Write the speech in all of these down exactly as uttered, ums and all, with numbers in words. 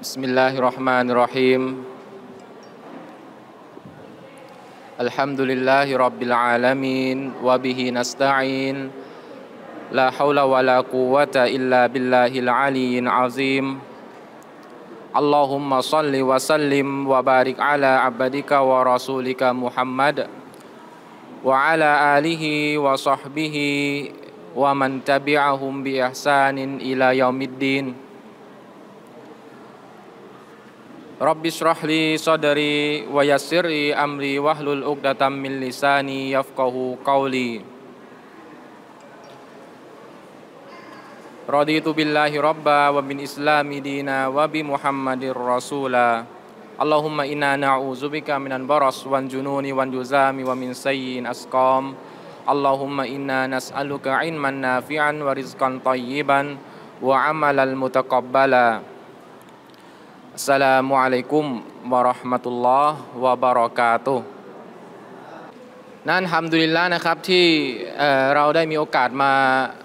بسم الله الرحمن الرحيم الحمد لله رب العالمين وبه نستعين لا حول ولا قوة إلا بالله العلي العظيم اللهم صل وسلم وبارك على عبدك ورسولك محمد وعلى آله وصحبه ومن تبعهم بإحسان إلى يوم الدين رب اشرح لي صدري ويسر لي أمري واحلل عقدة من لساني يفقهوا قولي رضيت بالله ربا وبالإسلام دينا وبمحمد رسولا اللهم إنا نعوذ بك من البرص والجنون والجذام ومن سيء الأسقام اللهم إنا نسألك علما نافعا ورزقا طيبا وعملا متقبلا Assalamu alaikum warahmatullahi wabarakatuhนั่นฮัมดุลิลละห์นะครับที่เอ่อเราได้มีโอกาสมา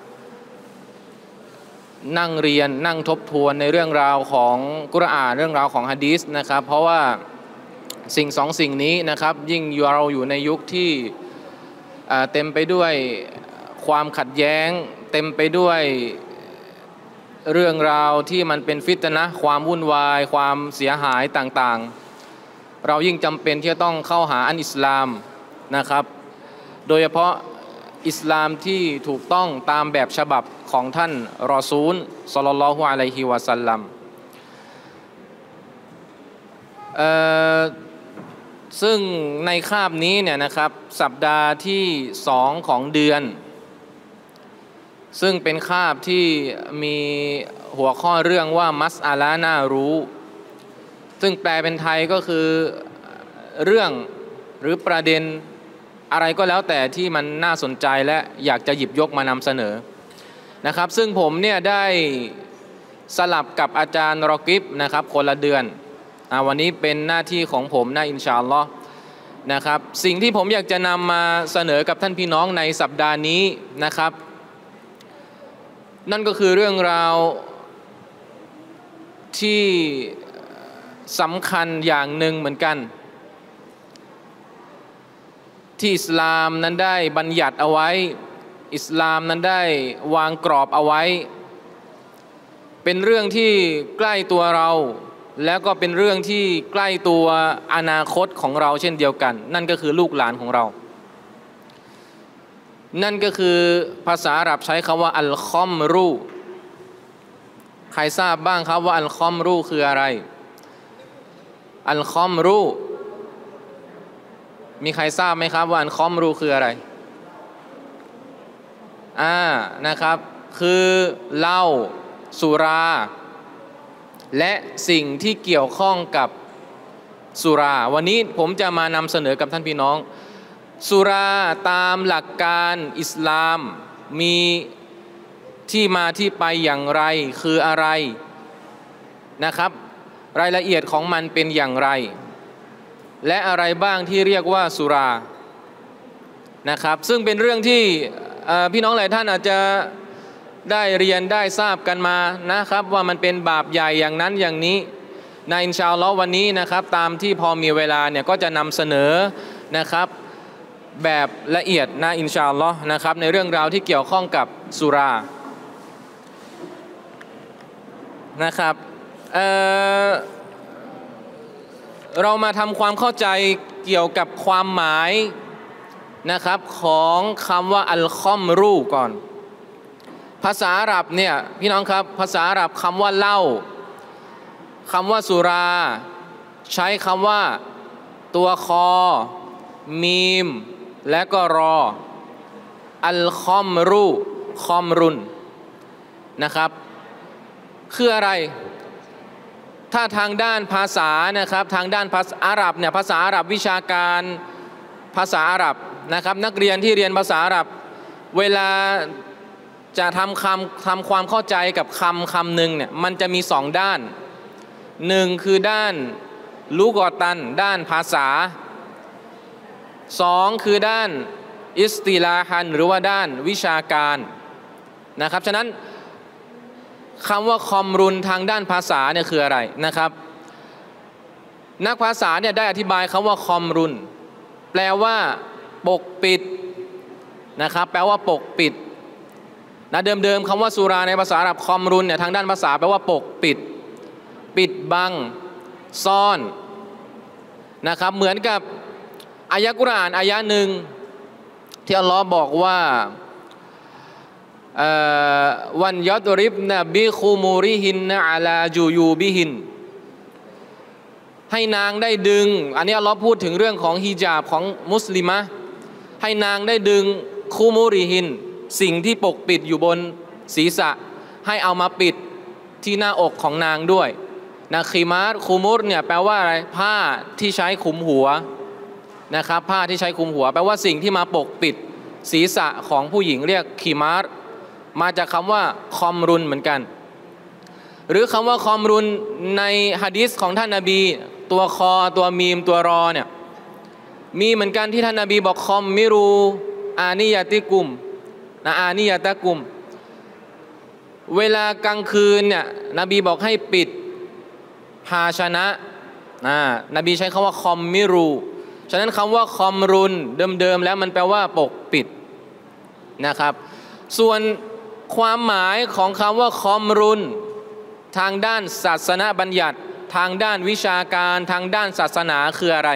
นั่งเรียนนั่งทบทวนในเรื่องราวของกุรอานเรื่องราวของหะดีษนะครับเพราะว่าสิ่งสองสิ่งนี้นะครับยิ่งเราอยู่ในยุคที่เอ่อเต็มไปด้วยความขัดแย้งเต็มไปด้วยเรื่องราวที่มันเป็นฟิตนะห์ความวุ่นวายความเสียหายต่างๆเรายิ่งจำเป็นที่จะต้องเข้าหาอันอิสลามนะครับโดยเฉพาะอิสลามที่ถูกต้องตามแบบฉบับของท่านรอซูลศ็อลลัลลอฮุอะลัยฮิวะซัลลัมเอ่อซึ่งในคาบนี้เนี่ยนะครับสัปดาห์ที่สองของเดือนซึ่งเป็นคาบที่มีหัวข้อเรื่องว่ามัสอาลาน่ารู้ซึ่งแปลเป็นไทยก็คือเรื่องหรือประเด็นอะไรก็แล้วแต่ที่มันน่าสนใจและอยากจะหยิบยกมานำเสนอนะครับซึ่งผมเนี่ยได้สลับกับอาจารย์รอกิบนะครับคนละเดือนอ่าวันนี้เป็นหน้าที่ของผมนะอินชาอัลลอฮ์นะครับสิ่งที่ผมอยากจะนำมาเสนอกับท่านพี่น้องในสัปดาห์นี้นะครับนั่นก็คือเรื่องราวที่สำคัญอย่างหนึ่งเหมือนกันที่อิสลามนั้นได้บัญญัติเอาไว้อิสลามนั้นได้วางกรอบเอาไว้เป็นเรื่องที่ใกล้ตัวเราแล้วก็เป็นเรื่องที่ใกล้ตัวอนาคตของเราเช่นเดียวกันนั่นก็คือลูกหลานของเรานั่นก็คือภาษาอาหรับใช้คำว่าอัลคอมรูใครทราบบ้างครับว่าอัลคอมรูคืออะไรอัลคอมรูมีใครทราบไหมครับว่าอัลคอมรูคืออะไรอ่านะครับคือเหล้าสุราและสิ่งที่เกี่ยวข้องกับสุราวันนี้ผมจะมานำเสนอกับท่านพี่น้องสุราตามหลักการอิสลามมีที่มาที่ไปอย่างไรคืออะไรนะครับรายละเอียดของมันเป็นอย่างไรและอะไรบ้างที่เรียกว่าสุรานะครับซึ่งเป็นเรื่องที่พี่น้องหลายท่านอาจจะได้เรียนได้ทราบกันมานะครับว่ามันเป็นบาปใหญ่อย่างนั้นอย่างนี้ในอินชาอัลลอฮ์วันนี้นะครับตามที่พอมีเวลาเนี่ยก็จะนำเสนอนะครับแบบละเอียดนะอินชาอัลลอฮ์นะครับในเรื่องราวที่เกี่ยวข้องกับสุรานะครับ เอ่อ เรามาทำความเข้าใจเกี่ยวกับความหมายนะครับของคำว่าอัลคอมรูก่อนภาษาอาหรับเนี่ยพี่น้องครับภาษาอาหรับคำว่าเหล้าคำว่าสุราใช้คำว่าตัวคอมีมและก็รออัลคอมรูคอมรุนนะครับคืออะไรถ้าทางด้านภาษานะครับทางด้านภาษาอาหรับเนี่ยภาษาอาหรับวิชาการภาษาอาหรับนะครับนักเรียนที่เรียนภาษาอาหรับเวลาจะทำคำทำความเข้าใจกับคำคำหนึ่งเนี่ยมันจะมีสองด้านหนึ่งคือด้านลูกอตันด้านภาษาสองคือด้านอิสติลาฮันหรือว่าด้านวิชาการนะครับฉะนั้นคำว่าคอมรุนทางด้านภาษาเนี่ยคืออะไรนะครับนักภาษาเนี่ยได้อธิบายคำว่าคอมรุนแปลว่าปกปิดนะครับแปลว่าปกปิดนะเดิมๆคำว่าสุราในภาษาอาหรับคอมรุนเนี่ยทางด้านภาษาแปลว่าปกปิดปิดบังซ่อนนะครับเหมือนกับอายะกุรอานอายะหนึ่งที่อัลลอฮ์บอกว่าวันยัดริบนะบิคูมูริหินนะอาลาจูยูบิหินให้นางได้ดึงอันนี้อัลลอฮ์พูดถึงเรื่องของฮิญาบของมุสลิมะให้นางได้ดึงคูมูริหินสิ่งที่ปกปิดอยู่บนศีรษะให้เอามาปิดที่หน้าอกของนางด้วยนะคีมาร์คูมุรเนี่ยแปลว่าอะไรผ้าที่ใช้คลุมหัวนะครับผ้าที่ใช้คลุมหัวแปลว่าสิ่งที่มาปกปิดศีรษะของผู้หญิงเรียกคีมาร์มาจากคำว่าคอมรุนเหมือนกันหรือคำว่าคอมรุนในหะดีษของท่านนบีตัวคอตัวมีมตัวรอเนี่ยมีเหมือนกันที่ท่านนบีบอกคอมมิรูอานิยติกุมนะอานิยตะกุมเวลากลางคืนเนี่ยนบีบอกให้ปิดภาชนะนะนบีใช้คำว่าคอมมิรูฉะนั้นคำว่าคอมรุนเดิมๆแล้วมันแปลว่าปกปิดนะครับส่วนความหมายของคำว่าคอมรุนทางด้านศาสนาบัญญัติทางด้านวิชาการทางด้านศาสนาคืออะไร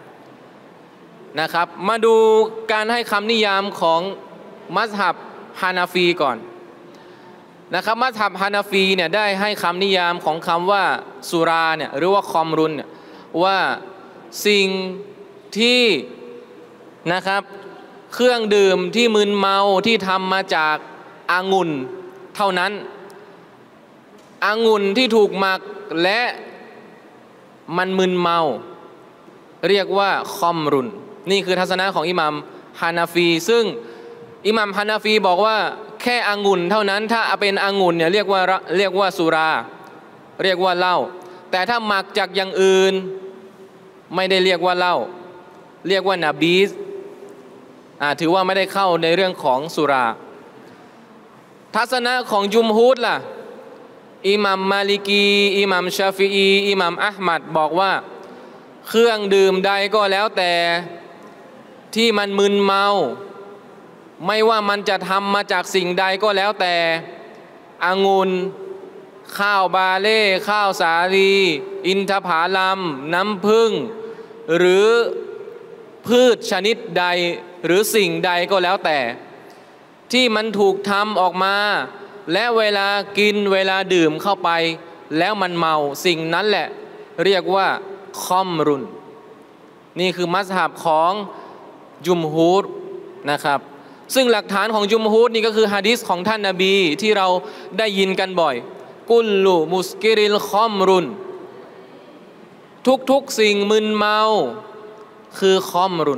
นะครับมาดูการให้คำนิยามของมัซฮับฮานาฟีก่อนนะครับมัซฮับฮานาฟีเนี่ยได้ให้คำนิยามของคำว่าสุราเนี่ยหรือว่าคอมรุนเนี่ยว่าสิ่งที่นะครับเครื่องดื่มที่มึนเมาที่ทำมาจากองุ่นเท่านั้นองุ่นที่ถูกหมักและมันมึนเมาเรียกว่าคอมรุนนี่คือทัศนะของอิหม่ามฮานาฟีซึ่งอิหม่ามฮานาฟีบอกว่าแค่องุ่นเท่านั้นถ้าเป็นองุ่นเนี่ยเรียกว่าเรียกว่าสุราเรียกว่าเหล้าแต่ถ้าหมักจากอย่างอื่นไม่ได้เรียกว่าเหล้าเรียกว่านาบีสถือว่าไม่ได้เข้าในเรื่องของสุราทัศนะของจุมฮูดล่ะอิหม่ามมาลิกีอิหม่ามชาฟิอีอิหม่ามอะห์มัดบอกว่าเครื่องดื่มใดก็แล้วแต่ที่มันมึนเมาไม่ว่ามันจะทำมาจากสิ่งใดก็แล้วแต่องุ่นข้าวบาเล่ข้าวสาลีอินทผลัมน้ำผึ้งหรือพืชชนิดใดหรือสิ่งใดก็แล้วแต่ที่มันถูกทำออกมาและเวลากินเวลาดื่มเข้าไปแล้วมันเมาสิ่งนั้นแหละเรียกว่าคอมรุนนี่คือมัซฮับของจุมฮูรนะครับซึ่งหลักฐานของจุมฮูรนี่ก็คือหะดีษของท่านนบีที่เราได้ยินกันบ่อยกุลลุมุสกิริลคอมรุนทุกๆสิ่งมึนเมาคือคอมรุน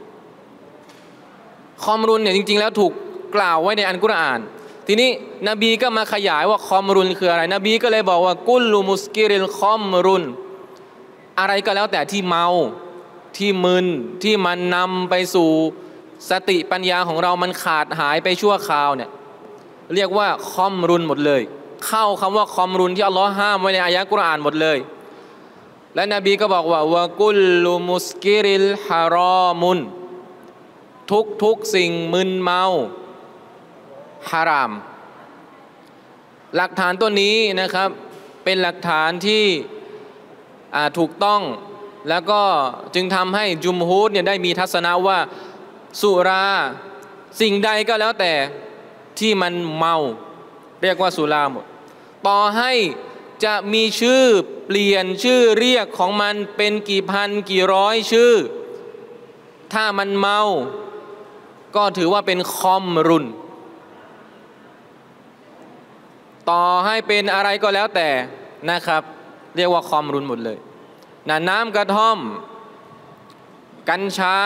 คอมรุนเนี่ยจริงๆแล้วถูกกล่าวไว้ในอัลกุรอานทีนี้นบีก็มาขยายว่าคอมรุนคืออะไรนบีก็เลยบอกว่ากุลลุมุสกิริลคอมรุนอะไรก็แล้วแต่ที่เมาที่มึนที่มันนำไปสู่สติปัญญาของเรามันขาดหายไปชั่วคราวเนี่ยเรียกว่าคอมรุนหมดเลยเข้าคำว่าคอมรุนที่อัลลอฮ์ห้ามไว้ในอายะกุรอานหมดเลยและนบีก็บอกว่าวะกุลลุมุสกิริลฮารอมุนทุกทุกสิ่งมึนเมาฮารามหลักฐานตัวนี้นะครับเป็นหลักฐานที่ถูกต้องแล้วก็จึงทำให้จุมฮูรเนี่ยได้มีทัศนะว่าสุราสิ่งใดก็แล้วแต่ที่มันเมาเรียกว่าสุราหมดต่อให้จะมีชื่อเปลี่ยนชื่อเรียกของมันเป็นกี่พันกี่ร้อยชื่อถ้ามันเมาก็ถือว่าเป็นคอมรุนต่อให้เป็นอะไรก็แล้วแต่นะครับเรียกว่าคอมรุนหมดเลยนะน้ำกระท่อมกัญชา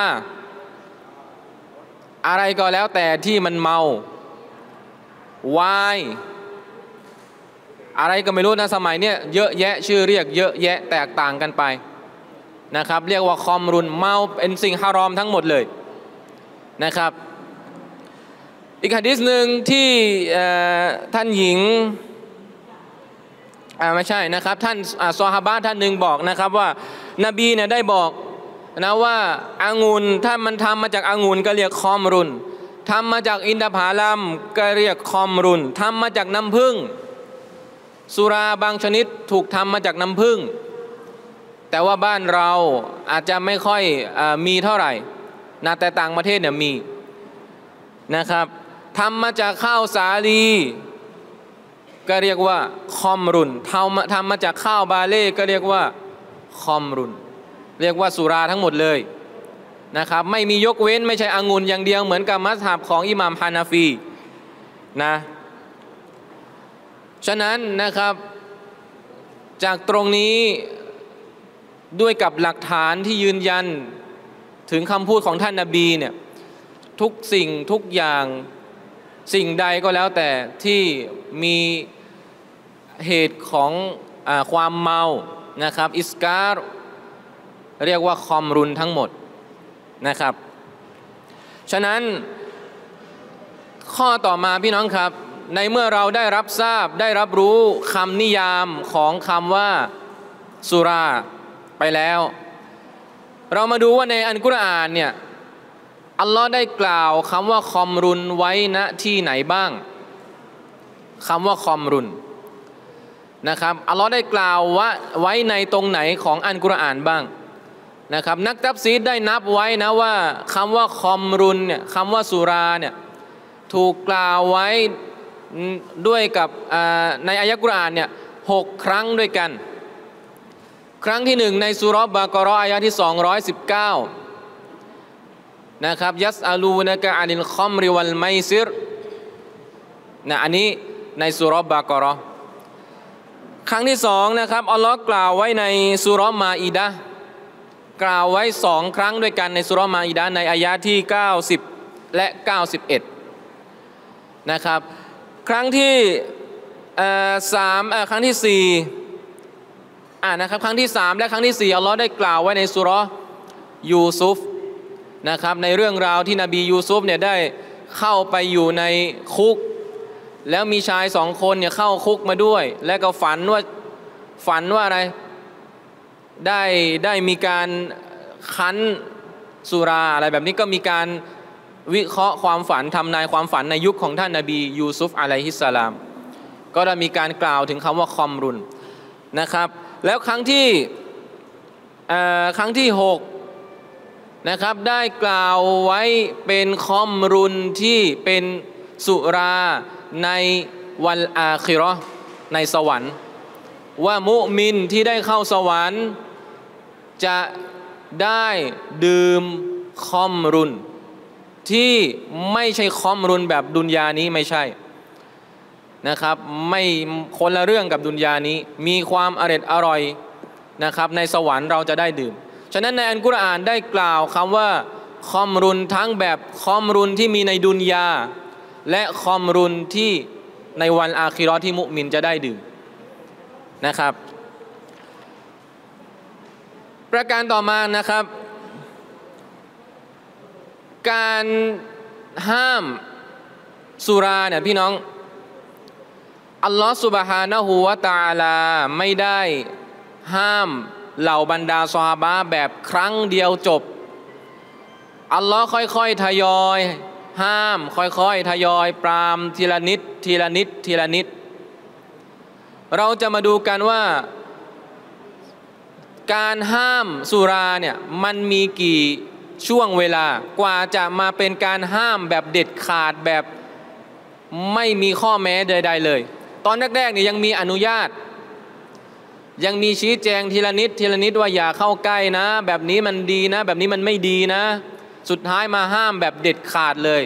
อะไรก็แล้วแต่ที่มันเมาวายอะไรก็ไม่รู้นะสมัยเนี้ยเยอะแยะชื่อเรียกเยอะแยะแตกต่างกันไปนะครับเรียกว่าคอมรุนเมาเป็นสิ่งฮารอมทั้งหมดเลยนะครับอีกหะดีษหนึ่งที่ท่านหญิงอ่าไม่ใช่นะครับท่านซอฮาบะห์ท่านหนึ่งบอกนะครับว่านบีเนี่ยได้บอกนะว่าองุ่นถ้ามันทำมาจากองุ่นก็เรียกคอมรุนทำมาจากอินทผลัมก็เรียกคอมรุนทำมาจากน้ำผึ้งสุราบางชนิดถูกทำมาจากน้ำผึ้งแต่ว่าบ้านเราอาจจะไม่ค่อยอมีเท่าไหร่นะแต่ต่างประเทศเนี่ยมีนะครับทำมาจากข้าวสาลีก็เรียกว่าคอมรุนทำทำมาจากข้าวบาเล่ก็เรียกว่าคอมรุนเรียกว่าสุราทั้งหมดเลยนะครับไม่มียกเว้นไม่ใช่องุ่นอย่างเดียวเหมือนกับมัซฮับของอิหม่ามฮานาฟีนะฉะนั้นนะครับจากตรงนี้ด้วยกับหลักฐานที่ยืนยันถึงคำพูดของท่านนบีเนี่ยทุกสิ่งทุกอย่างสิ่งใดก็แล้วแต่ที่มีเหตุของอ่าความเมานะครับอิสการเรียกว่าคอมรุนทั้งหมดนะครับฉะนั้นข้อต่อมาพี่น้องครับในเมื่อเราได้รับทราบได้รับรู้คำนิยามของคำว่าสุราไปแล้วเรามาดูว่าในอัลกุรอานเนี่ยอัลลอฮ์ได้กล่าวคำว่าคอมรุนไว้ณที่ไหนบ้างคำว่าคอมรุนนะครับอัลลอฮ์ได้กล่าวว่าไว้ในตรงไหนของอัลกุรอานบ้างนะครับนักตัฟซีรได้นับไว้นะว่าคำว่าคอมรุนเนี่ยคำว่าสุราเนี่ยถูกกล่าวไว้ด้วยกับในอายะกุรอานเนี่ยหกครั้งด้วยกันครั้งที่หนึ่งในซูเราะห์บะเกาะเราะห์อายะที่สองร้อยสิบเก้านะครับยัสอาลูนะกะอานิลคอมริวัลไมซิรนะอันนี้ในซูเราะห์บะเกาะเราะห์ครั้งที่สองนะครับอัลลอฮ์กล่าวไว้ในซูเราะห์มาอิดะห์กล่าวไว้สองครั้งด้วยกันในซูเราะห์มาอิดะห์ในอายะที่เก้าสิบและเก้าสิบเอ็ดนะครับครั้งที่สามครั้งที่สี่อ่านะครับครั้งที่สามและครั้งที่สี่อัลลอฮ์ได้กล่าวไว้ในซูเราะห์ยูซุฟนะครับในเรื่องราวที่นบียูซุฟเนี่ยได้เข้าไปอยู่ในคุกแล้วมีชายสองคนเนี่ยเข้าคุกมาด้วยและก็ฝันว่าฝันว่าอะไรได้ได้มีการคั้นสุราอะไรแบบนี้ก็มีการวิเคราะห์ความฝันทำนายความฝันในยุคของท่านนบียูซุฟอะลัยฮิสสลามก็ได้มีการกล่าวถึงคำว่าคอมรุนนะครับแล้วครั้งที่ครั้งที่หกนะครับได้กล่าวไว้เป็นคอมรุนที่เป็นสุราในวันอาคิเราะห์ในสวรรค์ว่ามุมินที่ได้เข้าสวรรค์จะได้ดื่มคอมรุนที่ไม่ใช่คอมรุนแบบดุนยานี้ไม่ใช่นะครับไม่คนละเรื่องกับดุนยานี้มีความอร่อยอร่อยนะครับในสวรรค์เราจะได้ดื่มฉะนั้นในอัลกุรอานได้กล่าวคำว่าคอมรุนทั้งแบบคอมรุนที่มีในดุนยาและคอมรุนที่ในวันอาคิเราะห์ที่มุมินจะได้ดื่มนะครับประการต่อมานะครับการห้ามสุราเนี่ยพี่น้องอัลลอฮฺซุบฮานะฮูวะตะอาลาไม่ได้ห้ามเหล่าบรรดาซอฮาบะห์แบบครั้งเดียวจบอัลลอฮ์ค่อยๆทยอยห้ามค่อยๆทยอยปรามทีละนิดทีละนิดทีละนิดเราจะมาดูกันว่าการห้ามสุราเนี่ยมันมีกี่ช่วงเวลากว่าจะมาเป็นการห้ามแบบเด็ดขาดแบบไม่มีข้อแม้ใดๆเลยตอนแรกๆเนี่ยยังมีอนุญาตยังมีชี้แจงทีละนิดทีละนิดว่าอย่าเข้าใกล้นะแบบนี้มันดีนะแบบนี้มันไม่ดีนะสุดท้ายมาห้ามแบบเด็ดขาดเลย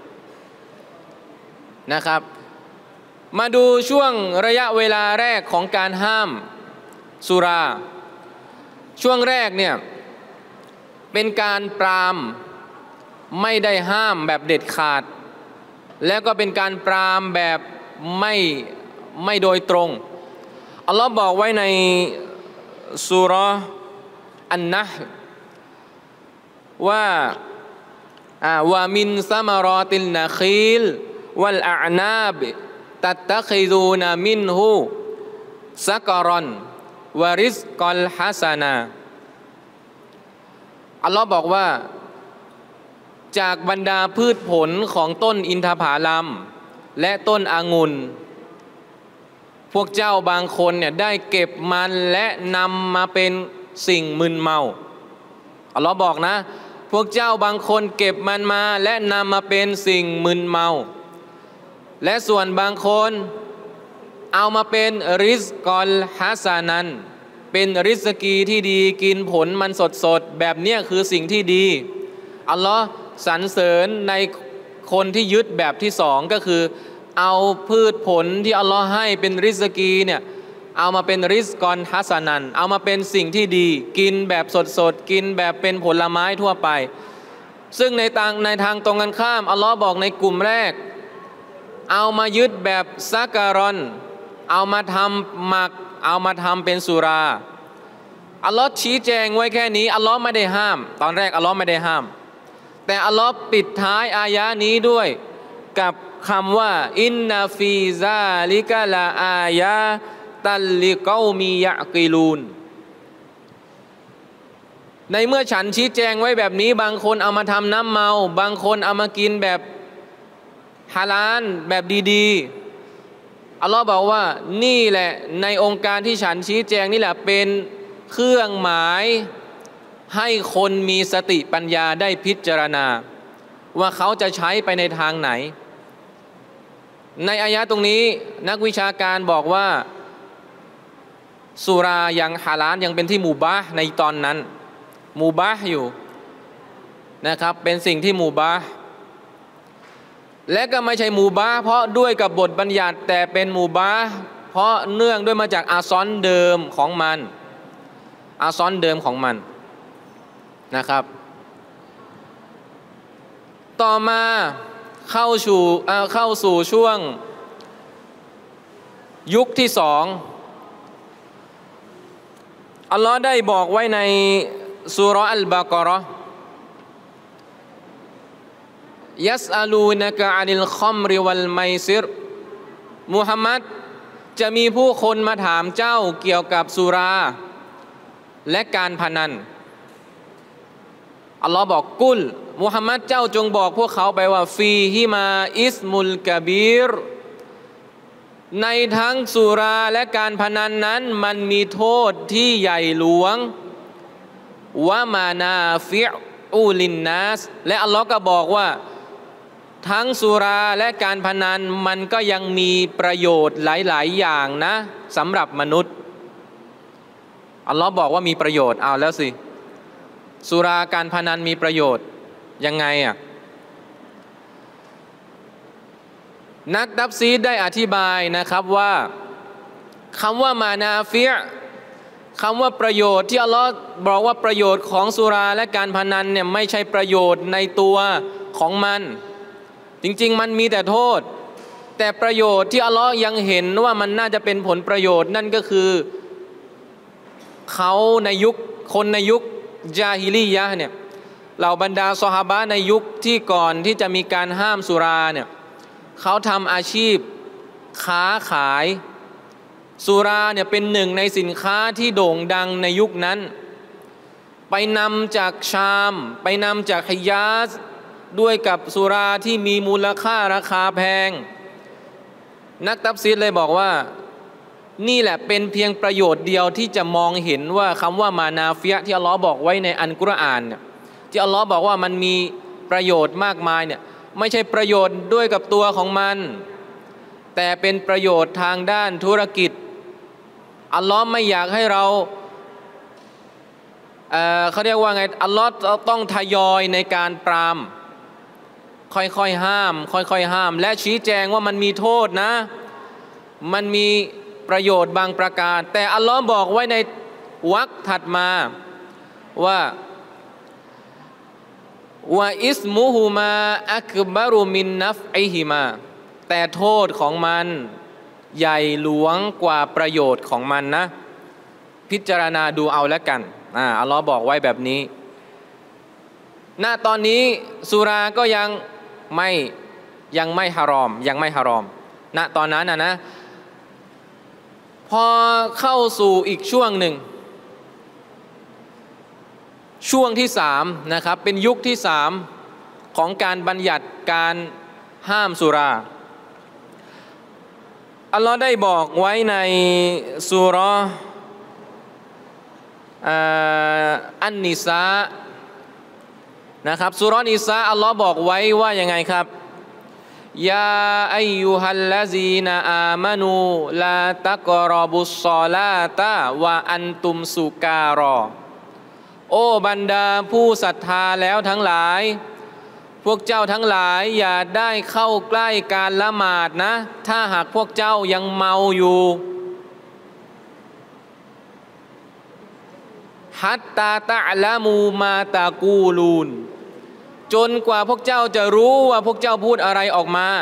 นะครับมาดูช่วงระยะเวลาแรกของการห้ามสุราช่วงแรกเนี่ยเป็นการปรามไม่ได้ห้ามแบบเด็ดขาดแล้วก็เป็นการปรามแบบไม่ไม่โดยตรงอัลลอฮ์บอกไว้ในซูเราะห์อันนะห์ว่าว่ามินซามารอติลนะคีลวัลอานาบตัตตะคิซูนามินฮูซักรอนวาริสกอลฮัสานาอัลลอฮ์บอกว่าจากบรรดาพืชผลของต้นอินทผลัมและต้นองุ่นพวกเจ้าบางคนเนี่ยได้เก็บมันและนำมาเป็นสิ่งมึนเมาอัลลอฮ์บอกนะพวกเจ้าบางคนเก็บมันมาและนำมาเป็นสิ่งมึนเมาและส่วนบางคนเอามาเป็นริซกอลฮัสานันเป็นริสกีที่ดีกินผลมันสดๆแบบเนี้ยคือสิ่งที่ดีอัลลอฮ์สรรเสริญในคนที่ยึดแบบที่สองก็คือเอาพืชผลที่อัลลอฮ์ให้เป็นริสกีเนี่ยเอามาเป็นริสกอนฮัสานันเอามาเป็นสิ่งที่ดีกินแบบสดๆกินแบบเป็นผลไม้ทั่วไปซึ่งในทางในทางตรงกันข้ามอัลลอฮ์บอกในกลุ่มแรกเอามายึดแบบซักการอนเอามาทำหมักเอามาทำเป็นสุราอัลลอฮ์ชี้แจงไว้แค่นี้อัลลอฮ์ไม่ได้ห้ามตอนแรกอัลลอฮ์ไม่ได้ห้ามแต่อัลลอฮ์ปิดท้ายอายะนี้ด้วยกับคำว่าอินนาฟีซาลิกะลาอายะตัลลิกอมียะกิลูนในเมื่อฉันชี้แจงไว้แบบนี้บางคนเอามาทำน้ำเมาบางคนเอามากินแบบฮาลาลแบบดีๆอัลลอฮ์บอกว่านี่แหละในองค์การที่ฉันชี้แจงนี่แหละเป็นเครื่องหมายให้คนมีสติปัญญาได้พิจารณาว่าเขาจะใช้ไปในทางไหนในอายะตรงนี้นักวิชาการบอกว่าสุรายังฮาลาลยังเป็นที่มูบาห์ในตอนนั้นมูบาห์อยู่นะครับเป็นสิ่งที่มูบาห์และก็ไม่ใช่มูบาห์เพราะด้วยกับบทบัญญัติแต่เป็นมูบาห์เพราะเนื่องด้วยมาจากอาซอนเดิมของมันอาซอนเดิมของมันนะครับต่อมาเข้าสู่เข้าสู่ช่วงยุคที่สองอัลลอฮ์ได้บอกไว้ในซูเราะห์อัลบะเกาะห์ยัสอาลูนะกะอานิลคอมริวัลไมซิรมุฮัมมัดจะมีผู้คนมาถามเจ้าเกี่ยวกับสุราและการพนันอัลลอฮ์บอกกุลมุฮัมมัดเจ้าจงบอกพวกเขาไปว่าฟีฮิมาอิสมุลกะบีรในทั้งสุราและการพนันนั้นมันมีโทษที่ใหญ่หลวงวะมานาฟิอูลินนัสและอัลลอฮ์ก็บอกว่าทั้งสุราและการพนันมันก็ยังมีประโยชน์หลายๆอย่างนะสำหรับมนุษย์อัลลอฮ์บอกว่ามีประโยชน์เอาแล้วสิสุราการพนันมีประโยชน์ยังไงอ่ะนักตัฟซีรได้อธิบายนะครับว่าคำว่ามานาฟิอ์คำว่าประโยชน์ที่อัลลอฮ์บอกว่าประโยชน์ของสุราและการพนันเนี่ยไม่ใช่ประโยชน์ในตัวของมันจริงๆมันมีแต่โทษแต่ประโยชน์ที่อัลลอฮ์ยังเห็นว่ามันน่าจะเป็นผลประโยชน์นั่นก็คือเขาในยุคคนในยุคญาฮิลียะห์เนี่ยเหล่าบรรดาซอฮาบะห์ในยุคที่ก่อนที่จะมีการห้ามสุราเนี่ยเขาทำอาชีพค้าขายสุราเนี่ยเป็นหนึ่งในสินค้าที่โด่งดังในยุคนั้นไปนำจากชามไปนำจากฮิญาซด้วยกับสุราที่มีมูลค่าราคาแพงนักตัฟซีรเลยบอกว่านี่แหละเป็นเพียงประโยชน์เดียวที่จะมองเห็นว่าคำว่ามานาฟิยะที่อัลลอฮ์บอกไว้ในอัลกุรอานเนี่ยที่อัลลอฮ์บอกว่ามันมีประโยชน์มากมายเนี่ยไม่ใช่ประโยชน์ด้วยกับตัวของมันแต่เป็นประโยชน์ทางด้านธุรกิจอัลลอฮ์ไม่อยากให้เราเอ่อเขาเรียกว่าไงอัลลอฮ์ต้องทยอยในการปรามค่อยๆห้ามค่อยๆห้ามและชี้แจงว่ามันมีโทษนะมันมีประโยชน์บางประการแต่อัลลอฮ์บอกไว้ในวรรคถัดมาว่าว่าอิสมุฮุมาอักบารุมินนัฟอิฮิมาแต่โทษของมันใหญ่หลวงกว่าประโยชน์ของมันนะพิจารณาดูเอาแล้วกันอ่าอัลลอฮ์บอกไว้แบบนี้ณตอนนี้สุราก็ยังไม่ยังไม่ฮารอมยังไม่ฮารอมณตอนนั้นนะนะพอเข้าสู่อีกช่วงหนึ่งช่วงที่สามนะครับเป็นยุคที่สามของการบัญญัติการห้ามสุราอัลลอฮ์ได้บอกไว้ในซูเราะห์อันนิสานะครับซูเราะห์นิสาอัลลอฮ์บอกไว้ว่ายังไงครับยาอัยยูฮัลลาซีนาอามานูลาตักรอบุสศอลาตะวะอันตุมสุการอโอ้บรรดาผู้ศรัทธาแล้วทั้งหลายพวกเจ้าทั้งหลายอย่าได้เข้าใกล้การละหมาดนะถ้าหากพวกเจ้ายังเมาอยู่ฮัตตาตะละมูมาตากูลูนจนกว่าพวกเจ้าจะรู้ว่าพวกเจ้าพูดอะไรออกมา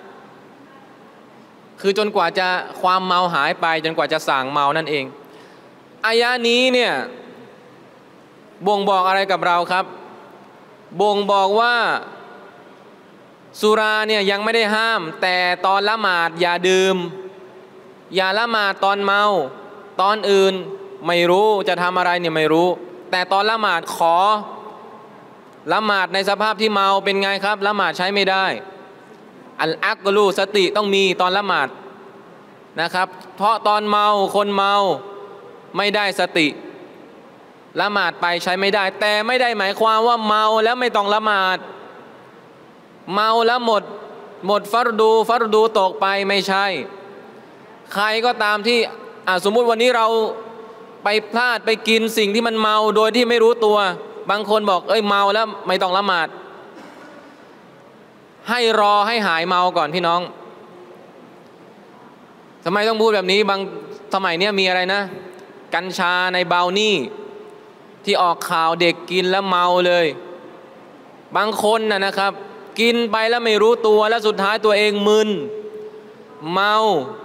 คือจนกว่าจะความเมาหายไปจนกว่าจะส่างเมานั่นเองอายะนี้เนี่ยบ่งบอกอะไรกับเราครับบ่งบอกว่าสุราเนี่ยยังไม่ได้ห้ามแต่ตอนละหมาดอย่าดื่มอย่าละหมาดตอนเมาตอนอื่นไม่รู้จะทำอะไรเนี่ยไม่รู้แต่ตอนละหมาดขอละหมาดในสภาพที่เมาเป็นไงครับละหมาดใช้ไม่ได้อัลอักลูสติต้องมีตอนละหมาดนะครับเพราะตอนเมาคนเมาไม่ได้สติละหมาดไปใช้ไม่ได้แต่ไม่ได้หมายความว่าเมาแล้วไม่ต้องละหมาดเมาแล้วหมดหมดฟัรดูฟัรดูตกไปไม่ใช่ใครก็ตามที่สมมุติวันนี้เราไปพลาดไปกินสิ่งที่มันเมาโดยที่ไม่รู้ตัวบางคนบอกเอ้ยเมาแล้วไม่ต้องละหมาดให้รอให้หายเมาก่อนพี่น้องทำไมต้องพูดแบบนี้บางสมัยนี้มีอะไรนะกัญชาในบราวนี่ที่ออกข่าวเด็กกินแล้วเมาเลยบางคนนะนะครับกินไปแล้วไม่รู้ตัวแล้วสุดท้ายตัวเองมึนเมา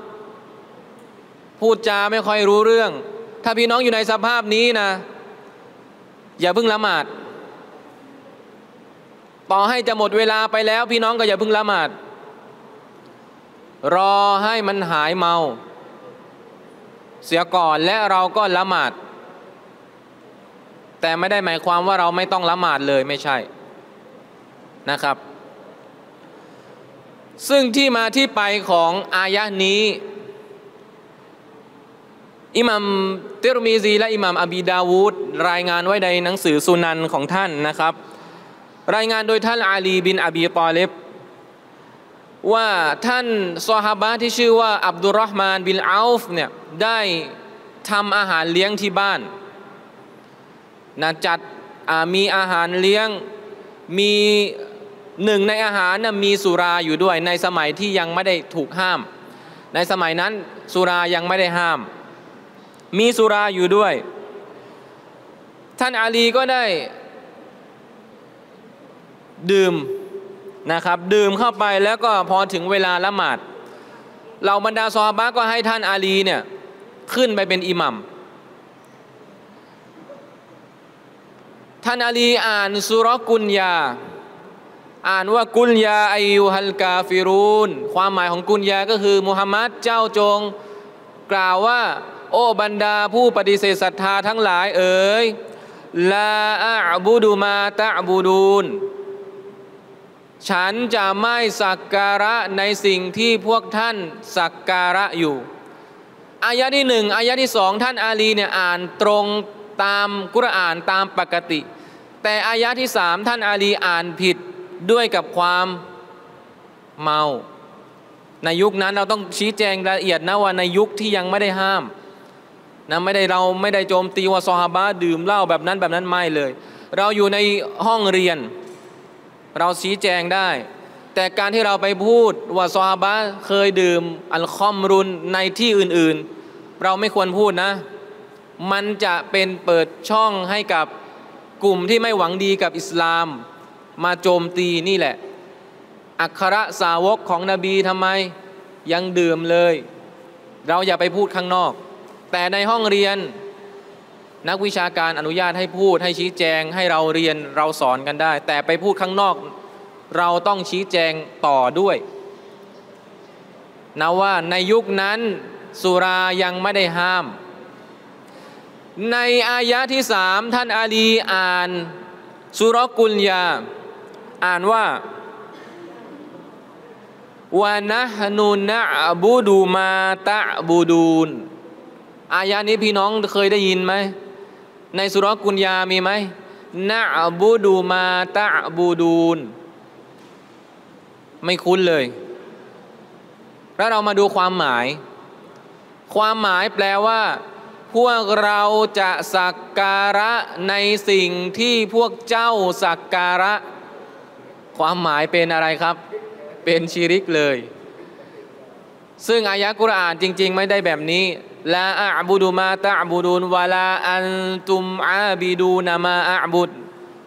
พูดจาไม่ค่อยรู้เรื่องถ้าพี่น้องอยู่ในสภาพนี้นะอย่าเพิ่งละหมาดต่อให้จะหมดเวลาไปแล้วพี่น้องก็อย่าเพิ่งละหมาดรอให้มันหายเมาเสียก่อนและเราก็ละหมาดแต่ไม่ได้หมายความว่าเราไม่ต้องละหมาดเลยไม่ใช่นะครับซึ่งที่มาที่ไปของอายะห์นี้อิหม่ามติรมิซีและอิหม่ามอบีดาวูดรายงานไว้ในหนังสือซุนันของท่านนะครับรายงานโดยท่านอาลีบินอบีตอลิบว่าท่านซอฮาบะห์ที่ชื่อว่าอับดุลเราะห์มานบินเอาฟเนี่ยได้ทำอาหารเลี้ยงที่บ้านนะจัดมีอาหารเลี้ยงมีหนึ่งในอาหารนะมีสุราอยู่ด้วยในสมัยที่ยังไม่ได้ถูกห้ามในสมัยนั้นสุรายังไม่ได้ห้ามมีสุราอยู่ด้วยท่านอาลีก็ได้ดื่มนะครับดื่มเข้าไปแล้วก็พอถึงเวลาละหมาดเหล่าบรรดาซอฮาบะห์ก็ให้ท่านอาลีเนี่ยขึ้นไปเป็นอิหมัมท่านอาลีอ่านซูเราะห์กุลยาอ่านว่ากุลยาอัยยูฮัลกาฟิรูนความหมายของกุลยาก็คือมุฮัมมัดเจ้าจงกล่าวว่าโอ้บรรดาผู้ปฏิเสธศรัทธาทั้งหลายเอ๋ยลาอะบุดุมาตะบูดูนฉันจะไม่สักการะในสิ่งที่พวกท่านสักการะอยู่อายะที่หนึ่งอายะที่สองท่านอาลีเนี่ยอ่านตรงตามกุรอานตามปกติแต่อายะที่สามท่านอาลีอ่านผิดด้วยกับความเมาในยุคนั้นเราต้องชี้แจงรายละเอียดนะว่าในยุคที่ยังไม่ได้ห้ามนะไม่ได้เราไม่ได้โจมตีว่าซอฮาบะห์ดื่มเหล้าแบบนั้นแบบนั้นไม่เลยเราอยู่ในห้องเรียนเราชี้แจงได้แต่การที่เราไปพูดว่าซอฮาบะห์เคยดื่มอัลคอมรุนในที่อื่นๆเราไม่ควรพูดนะมันจะเป็นเปิดช่องให้กับกลุ่มที่ไม่หวังดีกับอิสลามมาโจมตีนี่แหละอัครสาวกของนบีทำไมยังดื่มเลยเราอย่าไปพูดข้างนอกแต่ในห้องเรียนนักวิชาการอนุญาตให้พูดให้ชี้แจงให้เราเรียนเราสอนกันได้แต่ไปพูดข้างนอกเราต้องชี้แจงต่อด้วยนะว่าในยุคนั้นสุรายังไม่ได้ห้ามในอายะที่สามท่านอาลีอ่านสุเราะห์กุลยาอ่านว่าวะนะฮนุนะอบูดูมาตะบูดูนอายะนี้พี่น้องเคยได้ยินไหมในสุเราะห์กุลยามีไหมนะอบูดูมาตะบูดูนไม่คุ้นเลยแล้วเรามาดูความหมายความหมายแปลว่าพวกเราจะสักการะในสิ่งที่พวกเจ้าสักการะความหมายเป็นอะไรครับเป็นชิริกเลยซึ่งอายะกุรอานจริงๆไม่ได้แบบนี้ลาอะบุดุมาตะบุดูนวะลาอันตุมอาบิดูนามาอะบุด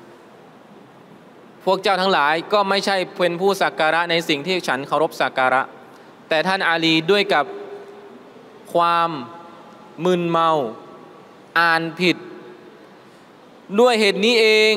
พวกเจ้าทั้งหลายก็ไม่ใช่เป็นผู้สักการะในสิ่งที่ฉันเคารพสักการะแต่ท่านอาลีด้วยกับความมึนเมาอ่านผิดด้วยเหตุนี้เอง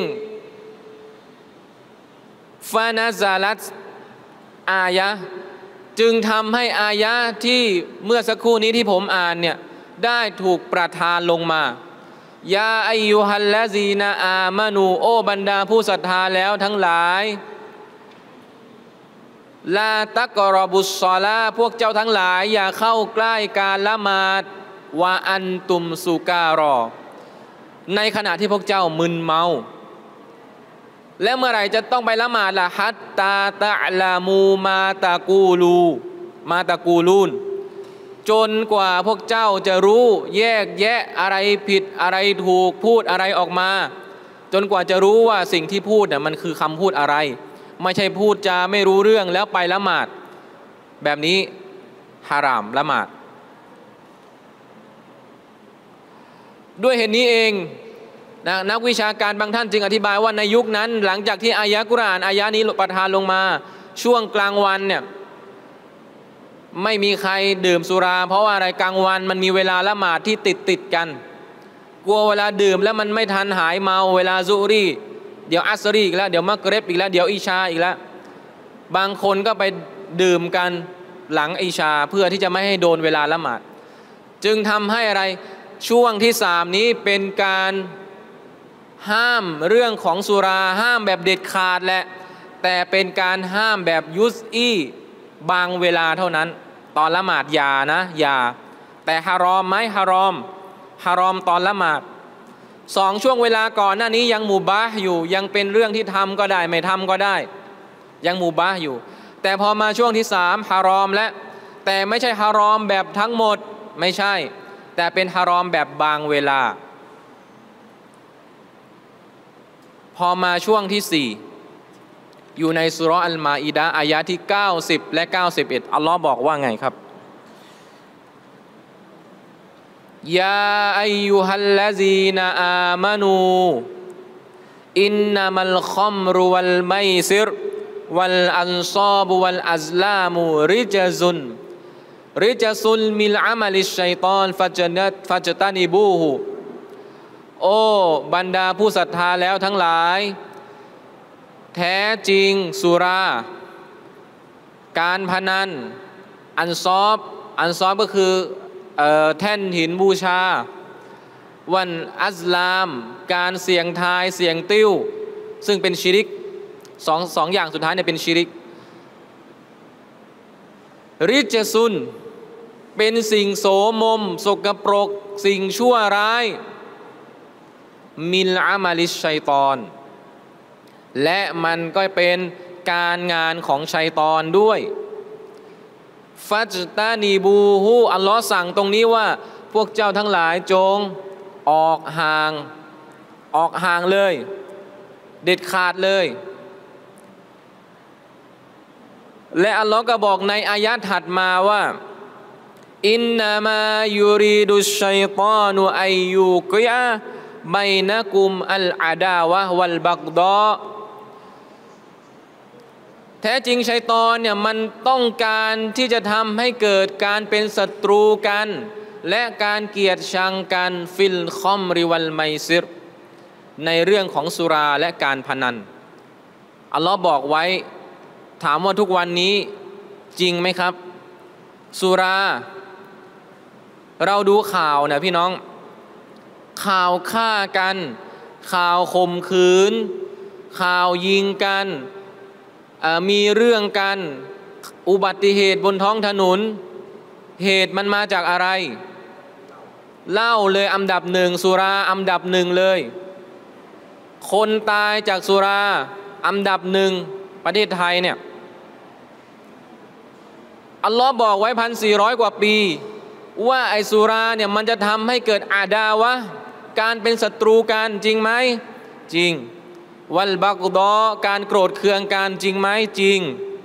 ฟานาซาลัตอายะจึงทำให้อายะที่เมื่อสักครู่นี้ที่ผมอ่านเนี่ยได้ถูกประทานลงมายาอายุฮัลละซีนาอามานูโอบรรดาผู้ศรัทธาแล้วทั้งหลายลาตักรอบุสซอลาพวกเจ้าทั้งหลายอย่าเข้าใกล้การละหมาดวะอันตุมสุการอในขณะที่พวกเจ้ามึนเมาและเมื่อไหร่จะต้องไปละหมาดล่ะฮัตตาตะลามูมาตะกูลูมาตะกูลูนจนกว่าพวกเจ้าจะรู้แยกแยะอะไรผิดอะไรถูกพูดอะไรออกมาจนกว่าจะรู้ว่าสิ่งที่พูดเนี่ยมันคือคำพูดอะไรไม่ใช่พูดจาไม่รู้เรื่องแล้วไปละหมาดแบบนี้ฮารามละหมาดด้วยเหตุนี้เองนะนักวิชาการบางท่านจึงอธิบายว่าในยุคนั้นหลังจากที่อายะกุรอานอายะนี้ประทานลงมาช่วงกลางวันเนี่ยไม่มีใครดื่มสุราเพราะว่าอะไรกลางวันมันมีเวลาละหมาดที่ติดติดกันกลัวเวลาดื่มแล้วมันไม่ทันหายเมาเวลาซุรีเดี๋ยวอัสรีอีกแล้วเดี๋ยวมักริบอีกแล้วเดี๋ยวอิชาอีกแล้วบางคนก็ไปดื่มกันหลังอิชาเพื่อที่จะไม่ให้โดนเวลาละหมาดจึงทำให้อะไรช่วงที่สามนี้เป็นการห้ามเรื่องของสุราห้ามแบบเด็ดขาดแหละแต่เป็นการห้ามแบบยุสอีบางเวลาเท่านั้นตอนละหมาดอย่านะอย่าแต่ฮารอมไหมฮารอมฮารอมตอนละหมาดสองช่วงเวลาก่อนหน้านี้ยังมุบาห์อยู่ยังเป็นเรื่องที่ทำก็ได้ไม่ทำก็ได้ยังมุบาห์อยู่แต่พอมาช่วงที่สามฮารอมและแต่ไม่ใช่ฮารอมแบบทั้งหมดไม่ใช่แต่เป็นฮารอมแบบบางเวลาพอมาช่วงที่สี่อยู่ในสุเราะห์อัลมาอิดะห์อายะที่เก้าสิบและเก้าสิบเอ็ดอัลลอฮ์บอกว่าไงครับยาอัยยูฮัลลซีนาอามานูอินนัมัลคอมรุวัลไมซิรวัลอันซาบวัลอัซลามูริจซุนริจซุลมิลอามัลิชชัยฏอนฟัจนัตฟัจตานิบูฮูโอ้บรรดาผู้ศรัทธาแล้วทั้งหลายแท้จริงสุราการพนันอันซอบอันซอบก็คือเอ่อแท่นหินบูชาวันอัซลามการเสี่ยงทายเสี่ยงติ้วซึ่งเป็นชิริกสองสองอย่างสุดท้ายเนี่ยเป็นชิริกริจซุนเป็นสิ่งโสมมสกปรกสิ่งชั่วร้ายมิลอามาลิชชัยฏอนและมันก็เป็นการงานของชัยฏอนด้วยฟัจตานีบูฮูอัลลอฮ์สั่งตรงนี้ว่าพวกเจ้าทั้งหลายจงออกห่างออกห่างเลยเด็ดขาดเลยและอัลลอฮ์ก็บอกในอายะห์ถัดมาว่าอินนามายูรีดุชชัยฏอนุอัยยูกิยะไบนะกุมอัลอาดาวะวัลบักดอแท้จริงชัยฏอนเนี่ยมันต้องการที่จะทำให้เกิดการเป็นศัตรูกันและการเกลียดชังกันฟิลคอมริวัลไมซิรในเรื่องของสุราและการพนันอัลลอฮ์บอกไว้ถามว่าทุกวันนี้จริงไหมครับสุราเราดูข่าวนะพี่น้องข่าวฆ่ากันข่าวข่มขืนข่าวยิงกันมีเรื่องกันอุบัติเหตุบนท้องถนนเหตุมันมาจากอะไรเหล้าเลยอันดับหนึ่งสุราอันดับหนึ่งเลยคนตายจากสุราอันดับหนึ่งประเทศไทยเนี่ยอัลลอฮ์บอกไว้พันสี่ร้อยกว่าปีว่าไอสุราเนี่ยมันจะทำให้เกิดอาดาวะการเป็นศัตรูกันจริงไหมจริงวัลบักดอการโกรธเคืองกันจริงไหมจริง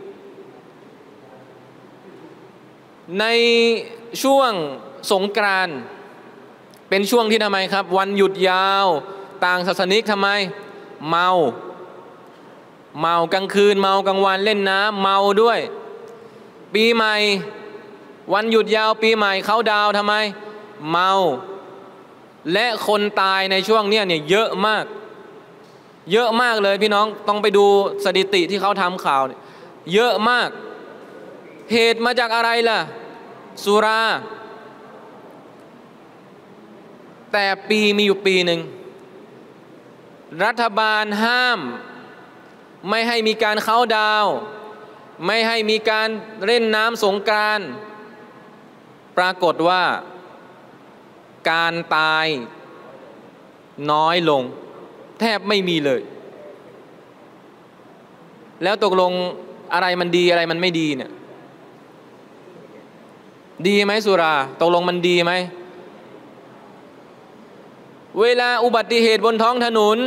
ในช่วงสงกรานต์เป็นช่วงที่ทำไมครับวันหยุดยาวต่างศาสนิกทำไมเมาเมากลางคืนเมากลางวันเล่นน้ำเมาด้วยปีใหม่วันหยุดยาวปีใหม่เขาดาวทำไมเมาและคนตายในช่วงเนี้ยเนี่ยเยอะมากเยอะมากเลยพี่น้องต้องไปดูสถิติที่เขาทำข่าวเยอะมากเหตุมาจากอะไรล่ะสุราแต่ปีมีอยู่ปีหนึ่งรัฐบาลห้ามไม่ให้มีการเข้าดาวไม่ให้มีการเล่นน้ำสงกรานต์ปรากฏว่าการตายน้อยลงแทบไม่มีเลยแล้วตกลงอะไรมันดีอะไรมันไม่ดีเนี่ยดีไหมสุราตกลงมันดีไหมเวลาอุบัติเหตุบนท้องถนน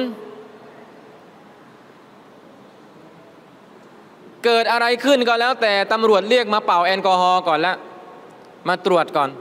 เกิดอะไรขึ้นก็แล้วแต่ตำรวจเรียกมาเป่าแอลกอฮอล์ก่อนละมาตรวจก่อน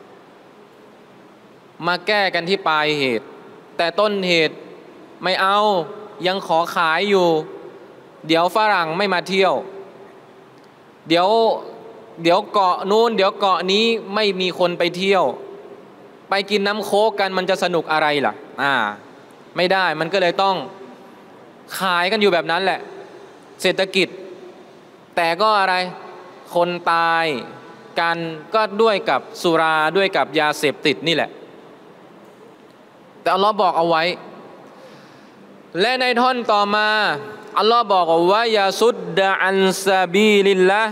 มาแก้กันที่ปลายเหตุแต่ต้นเหตุไม่เอายังขอขายอยู่เดี๋ยวฝรั่งไม่มาเที่ยวเดี๋ยวเดี๋ยวเกาะนู้นเดี๋ยวเกาะนี้ไม่มีคนไปเที่ยวไปกินน้ำโค้กกันมันจะสนุกอะไรล่ะอ่าไม่ได้มันก็เลยต้องขายกันอยู่แบบนั้นแหละเศรษฐกิจแต่ก็อะไรคนตายกันก็ด้วยกับสุราด้วยกับยาเสพติดนี่แหละแต่อัลลอฮ์บอกเอาไว้และในท่อนต่อมาอัลลอฮ์บอกว่ายาสุดดะอันซาบีลิลละ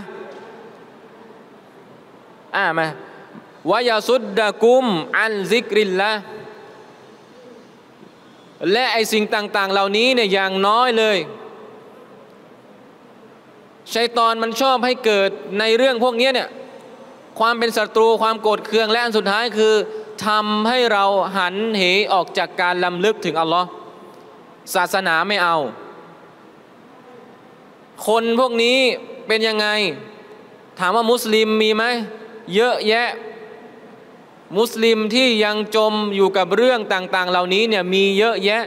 อ่ามาวายาสุดดะกุมอันซิกริลละและไอสิ่งต่างๆเหล่านี้เนี่ยอย่างน้อยเลยชัยฏอนมันชอบให้เกิดในเรื่องพวกนี้เนี่ยความเป็นศัตรูความโกรธเคืองและอันสุดท้ายคือทำให้เราหันเหออกจากการลำลึกถึงอัลลอฮ์ศาสนาไม่เอาคนพวกนี้เป็นยังไงถามว่ามุสลิมมีไหมเยอะแยะมุสลิมที่ยังจมอยู่กับเรื่องต่างๆเหล่านี้เนี่ยมีเยอะแยะ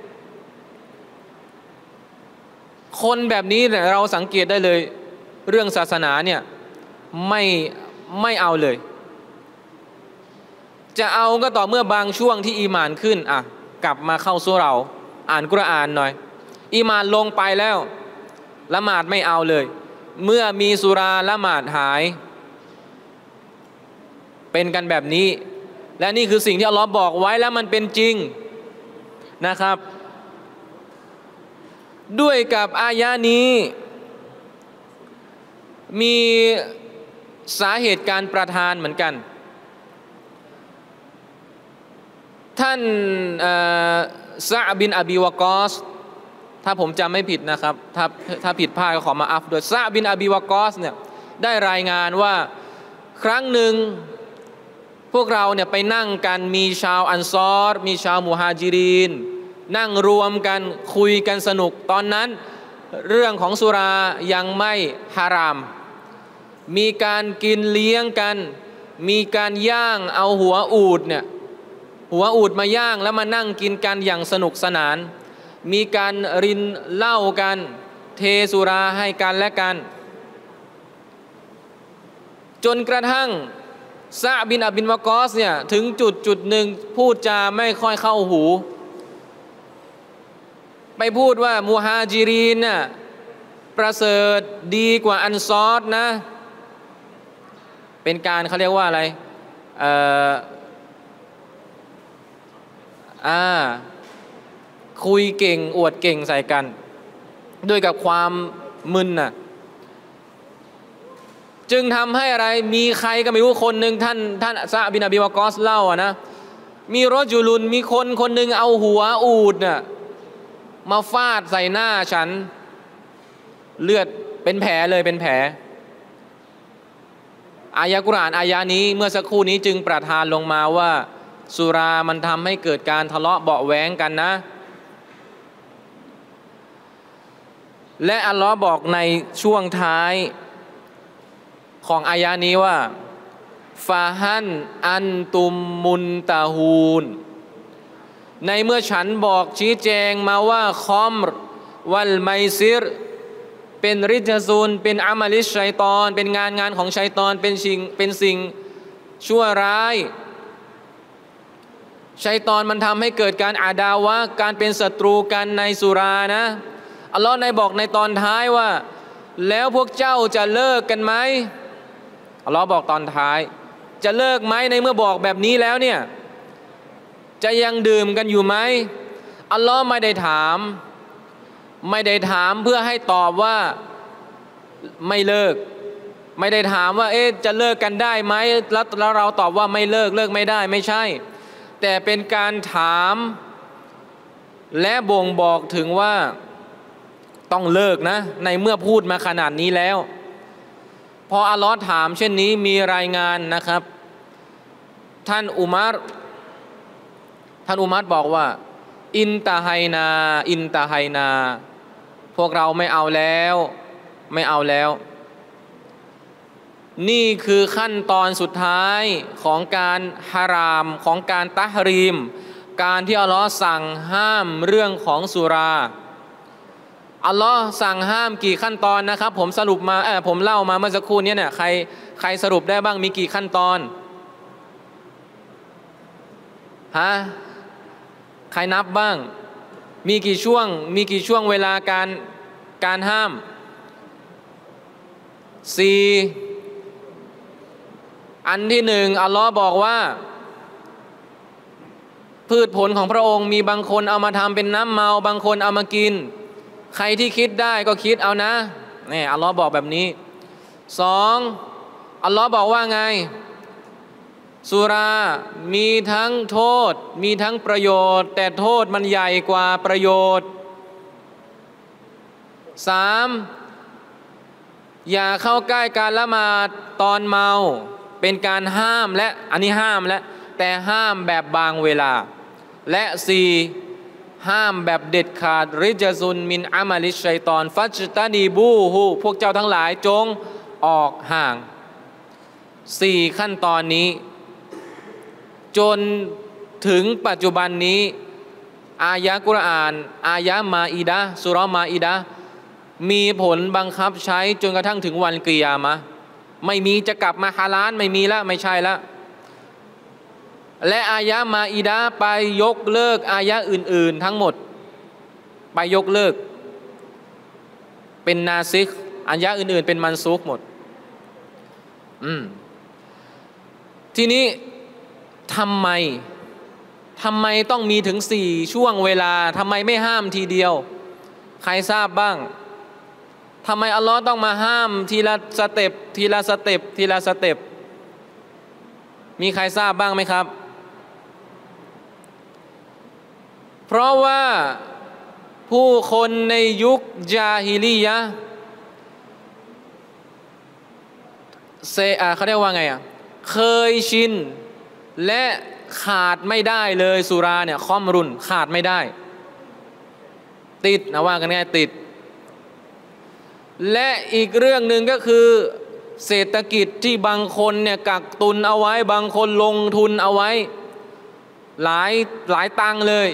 คนแบบนี้เนี่ยเราสังเกตได้เลยเรื่องศาสนาเนี่ยไม่ไม่เอาเลยจะเอาก็ต่อเมื่อบางช่วงที่อีหม่านขึ้นอ่ะกลับมาเข้าสู่เราอ่านกุรอานหน่อยอีหม่านลงไปแล้วละหมาดไม่เอาเลยเมื่อมีสุราละหมาดหายเป็นกันแบบนี้และนี่คือสิ่งที่อัลลอฮ์บอกไว้แล้วมันเป็นจริงนะครับด้วยกับอายะนี้มีสาเหตุการประทานเหมือนกันท่านซะอ์บินอบีวะกอสถ้าผมจำไม่ผิดนะครับถ้าถ้าผิดพลาดก็ขอมาอัฟด้วยซะอ์บินอบีวะกอสเนี่ยได้รายงานว่าครั้งหนึ่งพวกเราเนี่ยไปนั่งกันมีชาวอันซอรมีชาวมุฮาจิรินนั่งรวมกันคุยกันสนุกตอนนั้นเรื่องของสุรายังไม่ฮารามมีการกินเลี้ยงกันมีการย่างเอาหัวอูฐเนี่ยหัวอูฐมาย่างแล้วมานั่งกินกันอย่างสนุกสนานมีการรินเหล้ากันเทสุราให้กันและกันจนกระทั่งซะอ์บินอบินวะกอสเนี่ยถึงจุดจุดหนึ่งพูดจาไม่ค่อยเข้าหูไปพูดว่ามุฮาจิรินน่ะประเสริฐดีกว่าอันซอรนะเป็นการเขาเรียกว่าอะไรเอ่ออ่าคุยเก่งอวดเก่งใส่กันด้วยกับความมึนน่ะจึงทำให้อะไรมีใครก็ไม่รู้คนหนึ่งท่านท่านซะบินอบีวะกอสเล่าอ่ะนะมีรจุลุนมีคนคนหนึ่งเอาหัวอูฐน่ะมาฟาดใส่หน้าฉันเลือดเป็นแผลเลยเป็นแผลอายะกุรอานอายะนี้เมื่อสักครู่นี้จึงประทานลงมาว่าสุรามันทำให้เกิดการทะเลาะเบาะแว้งกันนะและอัลลอฮ์บอกในช่วงท้ายของอายะนี้ว่าฟาฮันอันตุมมุนตาฮูนในเมื่อฉันบอกชี้แจงมาว่าคอมรวัลไมซิรเป็นริจซูนเป็นอามัลิชชัยฏอนเป็นงานงานของชัยฏอนเป็นสิ่งเป็นสิ่งชั่วร้ายชัยฏอนมันทำให้เกิดการอาดาวะการเป็นศัตรูกันในสุรานะอัลลอฮ์ในบอกในตอนท้ายว่าแล้วพวกเจ้าจะเลิกกันไหมอัลลอฮ์บอกตอนท้ายจะเลิกไหมในเมื่อบอกแบบนี้แล้วเนี่ยจะยังดื่มกันอยู่ไหมอัลลอฮ์ไม่ได้ถามไม่ได้ถามเพื่อให้ตอบว่าไม่เลิกไม่ได้ถามว่าเอ๊ะจะเลิกกันได้ไหมแล้วแล้วเราตอบว่าไม่เลิกเลิกไม่ได้ไม่ใช่แต่เป็นการถามและบ่งบอกถึงว่าต้องเลิกนะในเมื่อพูดมาขนาดนี้แล้วพออัลลอฮ์ถามเช่นนี้มีรายงานนะครับท่านอุมัรท่านอุมัรบอกว่าอินตาไฮนาอินตาไฮนาพวกเราไม่เอาแล้วไม่เอาแล้วนี่คือขั้นตอนสุดท้ายของการฮารามของการตะฮรีมการที่อัลลอฮ์สั่งห้ามเรื่องของสุราอัลลอฮ์สั่งห้ามกี่ขั้นตอนนะครับผมสรุปมาเออผมเล่ามาเมื่อสักครู่นี้เนี่ยใครใครสรุปได้บ้างมีกี่ขั้นตอนฮะใครนับบ้างมีกี่ช่วงมีกี่ช่วงเวลาการการห้ามสี่อันที่หนึ่งอัลลอฮ์บอกว่าพืชผลของพระองค์มีบางคนเอามาทำเป็นน้ำเมาบางคนเอามากินใครที่คิดได้ก็คิดเอานะนี่อัลลอฮ์บอกแบบนี้สองอัลลอฮ์บอกว่าไงสุรามีทั้งโทษมีทั้งประโยชน์แต่โทษมันใหญ่กว่าประโยชน์สามอย่าเข้าใกล้การละหมาดตอนเมาเป็นการห้ามและอันนี้ห้ามและแต่ห้ามแบบบางเวลาและสี่ห้ามแบบเด็ดขาดริจซุนมินอามาลิชัยตอนฟัจตานีบูฮูพวกเจ้าทั้งหลายจงออกห่างสี่ขั้นตอนนี้จนถึงปัจจุบันนี้อายะกุรอานอายะมาอิดะสุเราะห์มาอิดะมีผลบังคับใช้จนกระทั่งถึงวันกิยามะห์ไม่มีจะกลับมาฮาลาลไม่มีแล้วไม่ใช่แล้วและอายะมาอิดะไปยกเลิกอายะอื่นๆทั้งหมดไปยกเลิกเป็นนาซิกอายะอื่นๆเป็นมันซุกหมดอืมทีนี้ทำไมทำไมต้องมีถึงสี่ช่วงเวลาทำไมไม่ห้ามทีเดียวใครทราบบ้างทำไมอัลลอฮ์ต้องมาห้ามทีละสเต็ปทีละสเต็ปทีละสเต็ปมีใครทราบบ้างไหมครับเพราะว่าผู้คนในยุคญาฮิลียะห์เซอ่าเขาเรียกว่าไงอ่ะเคยชินและขาดไม่ได้เลยสุราเนี่ยคอมรุนขาดไม่ได้ติดนะว่ากันง่ายติดและอีกเรื่องหนึ่งก็คือเศรษฐกิจที่บางคนเนี่ยกักตุนเอาไว้บางคนลงทุนเอาไว้หลายหลายตังค์เลย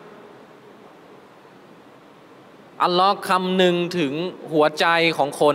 อัลลอฮ์คำหนึ่งถึงหัวใจของคน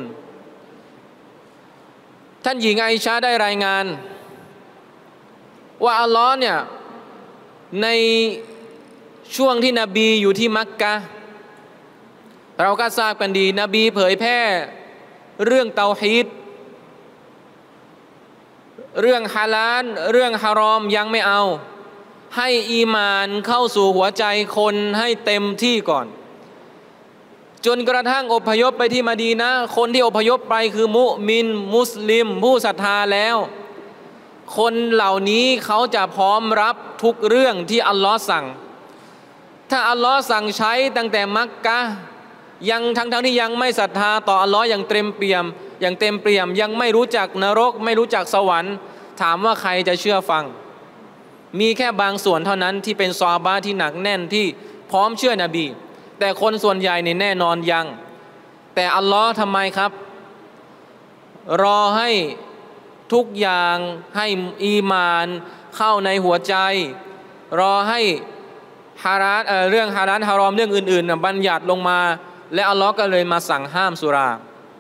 ท่านหญิงไอชาได้รายงานว่าอัลลอฮ์เนี่ยในช่วงที่นบีอยู่ที่มักกะฮ์เราก็ทราบกันดีนบีเผยแพร่เรื่องเตาฮีดเรื่องฮาลาลเรื่องฮารอมยังไม่เอาให้อีมานเข้าสู่หัวใจคนให้เต็มที่ก่อนจนกระทั่งอพยพไปที่มะดีนะห์คนที่อพยพไปคือมุมินมุสลิมผู้ศรัทธาแล้วคนเหล่านี้เขาจะพร้อมรับทุกเรื่องที่อัลลอฮ์สั่งถ้าอัลลอฮ์สั่งใช้ตั้งแต่มักกะฮ์ยังทั้งทั้งที่ยังไม่ศรัทธาต่ออัลลอฮ์อย่างเต็มเปี่ยมอย่างเต็มเปี่ยมยังไม่รู้จักนรกไม่รู้จักสวรรค์ถามว่าใครจะเชื่อฟังมีแค่บางส่วนเท่านั้นที่เป็นซอฮาบะห์ที่หนักแน่นที่พร้อมเชื่อนบีแต่คนส่วนใหญ่เนี่ยแน่นอนยังแต่อัลลอฮ์ทำไมครับรอให้ทุกอย่างให้อีมานเข้าในหัวใจรอให้ฮารามเรื่องฮารามฮารอมเรื่องอื่นๆบัญญัติลงมาและอัลลอฮ์ก็เลยมาสั่งห้ามสุรา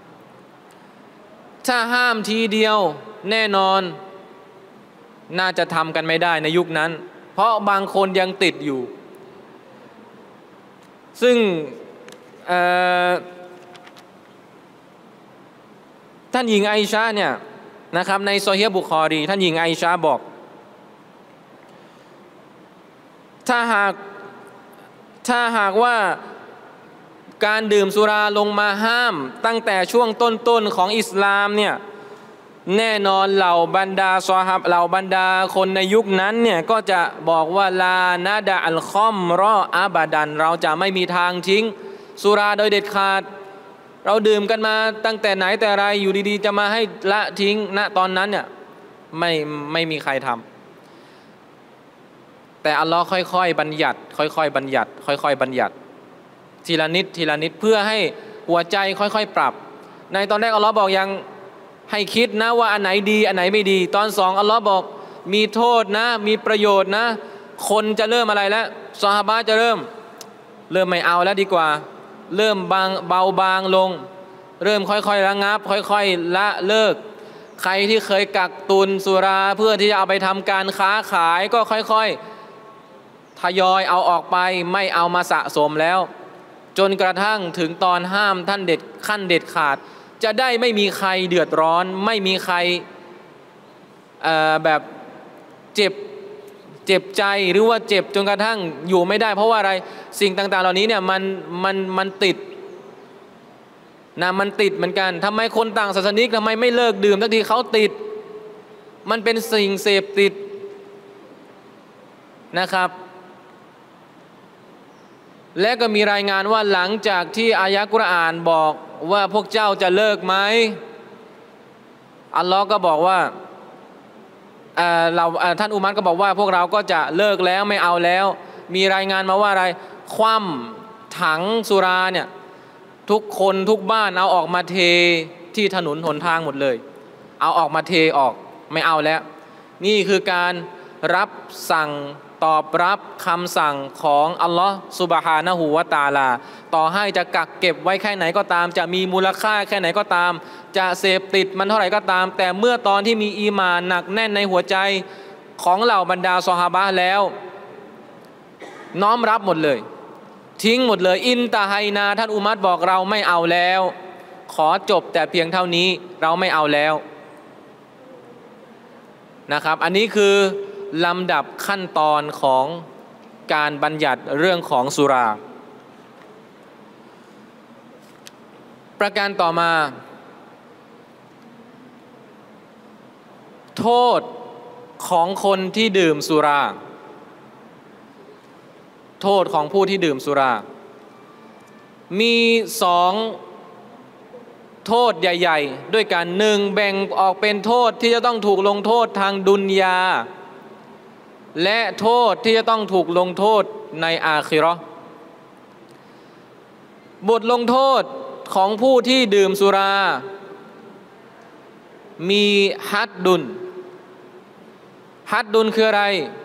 ถ้าห้ามทีเดียวแน่นอนน่าจะทำกันไม่ได้ในยุคนั้นเพราะบางคนยังติดอยู่ซึ่งท่านหญิงไอชาเนี่ยนะครับในซอฮีฮ์บุคอรีท่านหญิงไอชาบอกถ้าหากถ้าหากว่าการดื่มสุราลงมาห้ามตั้งแต่ช่วงต้นๆของอิสลามเนี่ยแน่นอนเหล่าบรรดาซอฮาบะเหล่าบรรดาคนในยุคนั้นเนี่ยก็จะบอกว่าลานาดะอัลคอมรออาบาดันเราจะไม่มีทางทิ้งสุราโดยเด็ดขาดเราดื่มกันมาตั้งแต่ไหนแต่ไรอยู่ดีๆจะมาให้ละทิ้งณตอนนั้นเนี่ยไม่ไม่มีใครทำแต่อัลลอฮ์ค่อยๆบัญญัติค่อยๆบัญญัติค่อยๆบัญญัติทีละนิดทีละนิดเพื่อให้หัวใจค่อยๆปรับในตอนแรกอัลลอฮ์บอกยังให้คิดนะว่าอันไหนดีอันไหนไม่ดีตอนสองอัลลอฮ์บอกมีโทษนะมีประโยชน์นะคนจะเริ่มอะไรแล้วซอฮาบะห์จะเริ่มเริ่มไม่เอาแล้วดีกว่าเริ่มบางเบาบางลงเริ่มค่อยๆระงับค่อยๆละเลิกใครที่เคยกักตุนสุราเพื่อที่จะเอาไปทำการค้าขายก็ค่อยๆทยอยเอาออกไปไม่เอามาสะสมแล้วจนกระทั่งถึงตอนห้ามท่านเด็ดขั้นเด็ดขาดจะได้ไม่มีใครเดือดร้อนไม่มีใครแบบเจ็บเจ็บใจหรือว่าเจ็บจนกระทั่งอยู่ไม่ได้เพราะว่าอะไรสิ่งต่างๆเหล่านี้เนี่ยมันมันมันติดนะมันติดเหมือนกันทำไมคนต่างศาสนิกทำไมไม่เลิกดื่มสักทีเขาติดมันเป็นสิ่งเสพติดนะครับและก็มีรายงานว่าหลังจากที่อายะห์กุรอานบอกว่าพวกเจ้าจะเลิกไหมอัลลอฮ์ก็บอกว่าเอ่อเราท่านอุมัรก็บอกว่าพวกเราก็จะเลิกแล้วไม่เอาแล้วมีรายงานมาว่าอะไรคว่ำถังสุราเนี่ยทุกคนทุกบ้านเอาออกมาเทที่ถนนหนทางหมดเลยเอาออกมาเทออกไม่เอาแล้วนี่คือการรับสั่งตอบรับคำสั่งของอัลลอฮ์ซุบฮานะฮูวะตะอาลาต่อให้จะกักเก็บไว้แค่ไหนก็ตามจะมีมูลค่าแค่ไหนก็ตามจะเสพติดมันเท่าไหร่ก็ตามแต่เมื่อตอนที่มีอีหม่านหนักแน่นในหัวใจของเหล่าบรรดาซอฮาบะห์แล้วน้อมรับหมดเลยทิ้งหมดเลยอินตะไฮนาท่านอุมัรบอกเราไม่เอาแล้วขอจบแต่เพียงเท่านี้เราไม่เอาแล้วนะครับอันนี้คือลำดับขั้นตอนของการบัญญัติเรื่องของสุราประการต่อมาโทษของคนที่ดื่มสุราโทษของผู้ที่ดื่มสุรามีสองโทษใหญ่ๆด้วยกันหนึ่งแบ่งออกเป็นโทษที่จะต้องถูกลงโทษทางดุนยาและโทษที่จะต้องถูกลงโทษในอาคิเราะห์บทลงโทษของผู้ที่ดื่มสุรามีฮัดดุนฮัดดุนคืออะไร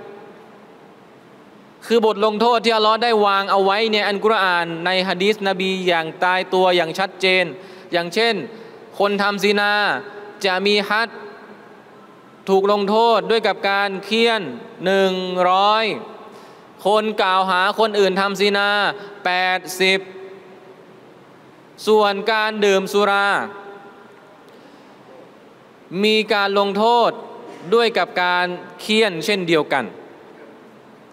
คือบทลงโทษที่อัลลอฮ์ได้วางเอาไว้ในอัลกุรอานในหะดีษนบีอย่างตายตัวอย่างชัดเจนอย่างเช่นคนทำซินาจะมีฮัดถูกลงโทษด้วยกับการเฆี่ยนหนึ่งร้อยคนกล่าวหาคนอื่นทำซินาแปดสิบส่วนการดื่มสุรามีการลงโทษด้วยกับการเฆี่ยนเช่นเดียวกัน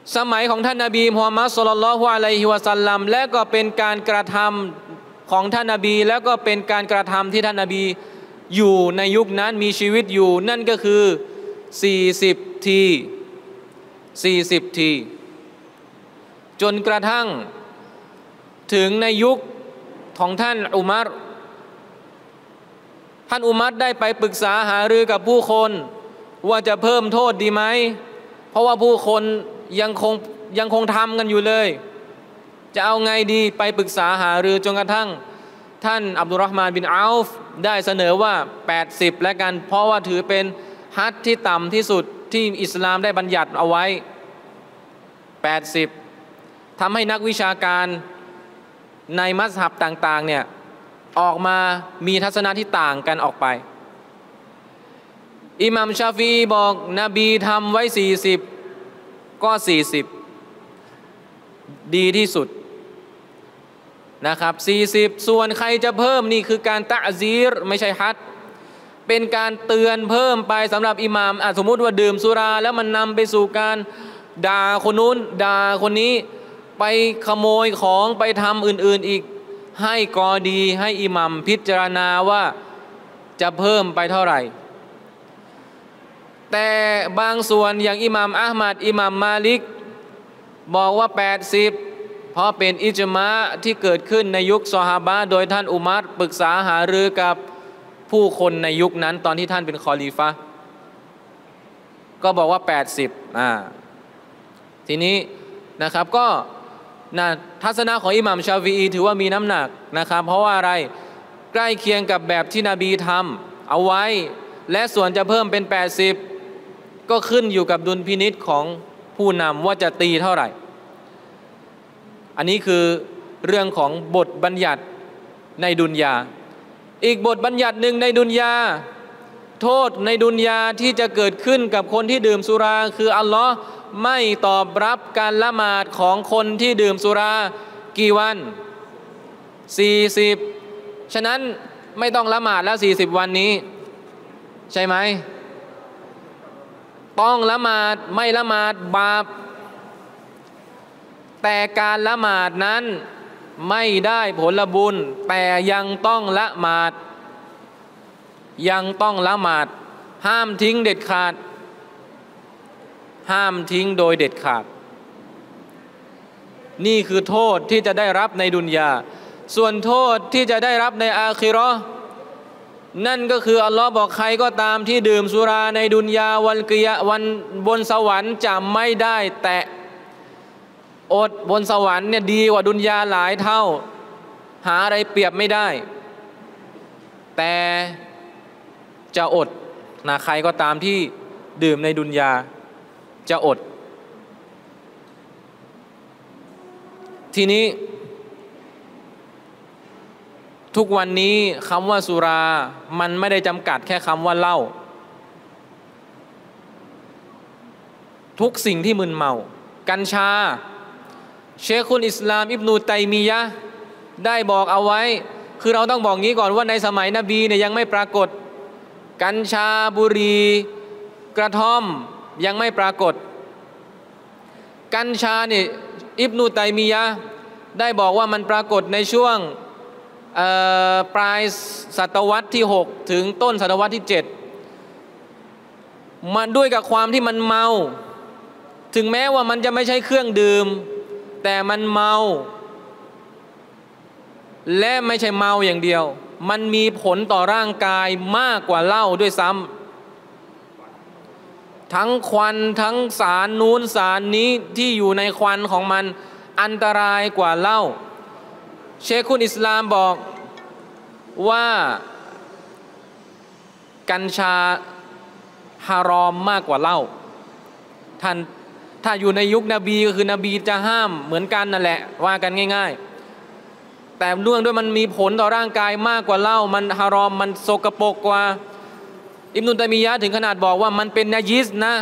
สมัยของท่านนบีมุฮัมมัดศ็อลลัลลอฮุอะลัยฮิวะซัลลัมและก็เป็นการกระทำของท่านนบีแล้วก็เป็นการกระทำที่ท่านนบีอยู่ในยุคนั้นมีชีวิตอยู่นั่นก็คือสี่สิบทีสี่สิบทีจนกระทั่งถึงในยุคของท่านอุมัรท่านอุมัรได้ไปปรึกษาหารือกับผู้คนว่าจะเพิ่มโทษดีไหมเพราะว่าผู้คนยังคงยังคงทำกันอยู่เลยจะเอาไงดีไปปรึกษาหารือจนกระทั่งท่านอับดุลรอฮ์มานบินอัลฟได้เสนอว่าแปดสิบแล้วกันเพราะว่าถือเป็นฮัดที่ต่ำที่สุดที่อิสลามได้บัญญัติเอาไว้แปดสิบทำให้นักวิชาการในมัซฮับต่างๆเนี่ยออกมามีทัศนะที่ต่างกันออกไปอิหม่ามชาฟีบอกนบีทำไว้สี่สิบก็สี่สิบดีที่สุดนะครับสี่สิบส่วนใครจะเพิ่มนี่คือการตะซีรไม่ใช่ฮัดเป็นการเตือนเพิ่มไปสำหรับอิหม่ามสมมุติว่าดื่มสุราแล้วมันนำไปสู่การด่าคนนู้นด่าคนนี้ไปขโมยของไปทำอื่นๆอีกให้กอดีให้อิหมัมพิจารณาว่าจะเพิ่มไปเท่าไหร่แต่บางส่วนอย่างอิหมัมอะห์มัดอิหมัมมาลิกบอกว่าแปดสิบเพราะเป็นอิจมะที่เกิดขึ้นในยุคซอฮาบะห์โดยท่านอุมัรปรึกษาหารือกับผู้คนในยุคนั้นตอนที่ท่านเป็นคอลีฟะห์ก็บอกว่าแปดสิบอ่าทีนี้นะครับก็นะทัศนะของอิหม่ามชาฟีอีถือว่ามีน้ำหนักนะครับเพราะว่าอะไรใกล้เคียงกับแบบที่นบีทำเอาไว้และส่วนจะเพิ่มเป็นแปดสิบก็ขึ้นอยู่กับดุลพินิจของผู้นำว่าจะตีเท่าไหร่อันนี้คือเรื่องของบทบัญญัติในดุนยาอีกบทบัญญัติหนึ่งในดุนยาโทษในดุนยาที่จะเกิดขึ้นกับคนที่ดื่มสุราคืออัลลอฮ์ไม่ตอบรับการละหมาดของคนที่ดื่มสุรากี่วันสี่สิบฉะนั้นไม่ต้องละหมาดแล้วสี่สิบวันนี้ใช่ไหมต้องละหมาดไม่ละหมาดบาปแต่การละหมาดนั้นไม่ได้ผลบุญแต่ยังต้องละหมาดยังต้องละหมาดห้ามทิ้งเด็ดขาดห้ามทิ้งโดยเด็ดขาดนี่คือโทษที่จะได้รับในดุนยาส่วนโทษที่จะได้รับในอาคิเราะห์นั่นก็คืออัลลอฮ์บอกใครก็ตามที่ดื่มสุราในดุนยาวันกิยะวันบนสวรรค์จะไม่ได้แตะอดบนสวรรค์เนี่ยดีกว่าดุนยาหลายเท่าหาอะไรเปรียบไม่ได้แต่จะอดนะใครก็ตามที่ดื่มในดุนยาจะอดทีนี้ทุกวันนี้คำว่าสุรามันไม่ได้จำกัดแค่คำว่าเหล้าทุกสิ่งที่มึนเมากัญชาเชคุลอิสลามอิบนูตัยมียะห์ได้บอกเอาไว้คือเราต้องบอกงี้ก่อนว่าในสมัยนบีเนี่ยยังไม่ปรากฏกัญชาบุหรี่กระท่อมยังไม่ปรากฏกัญชาเนี่ยอิบนูตัยมียะห์ได้บอกว่ามันปรากฏในช่วงปลายศตวรรษที่หกถึงต้นศตวรรษที่เจ็ดมันด้วยกับความที่มันเมาถึงแม้ว่ามันจะไม่ใช่เครื่องดื่มแต่มันเมาและไม่ใช่เมาอย่างเดียวมันมีผลต่อร่างกายมากกว่าเหล้าด้วยซ้ำทั้งควันทั้งสารนู้นสารนี้ที่อยู่ในควันของมันอันตรายกว่าเหล้าเชคุลอิสลามบอกว่ากัญชาฮารอมมากกว่าเหล้าท่านถ้าอยู่ในยุคนบีก็คือนบีจะห้ามเหมือนกันนั่นแหละว่ากันง่ายๆแต่เนื่องด้วยมันมีผลต่อร่างกายมากกว่าเหล้ามันฮารอมมันสกปรกกว่าอิบนุตัยมียะห์ถึงขนาดบอกว่ามันเป็นนาญิสนะ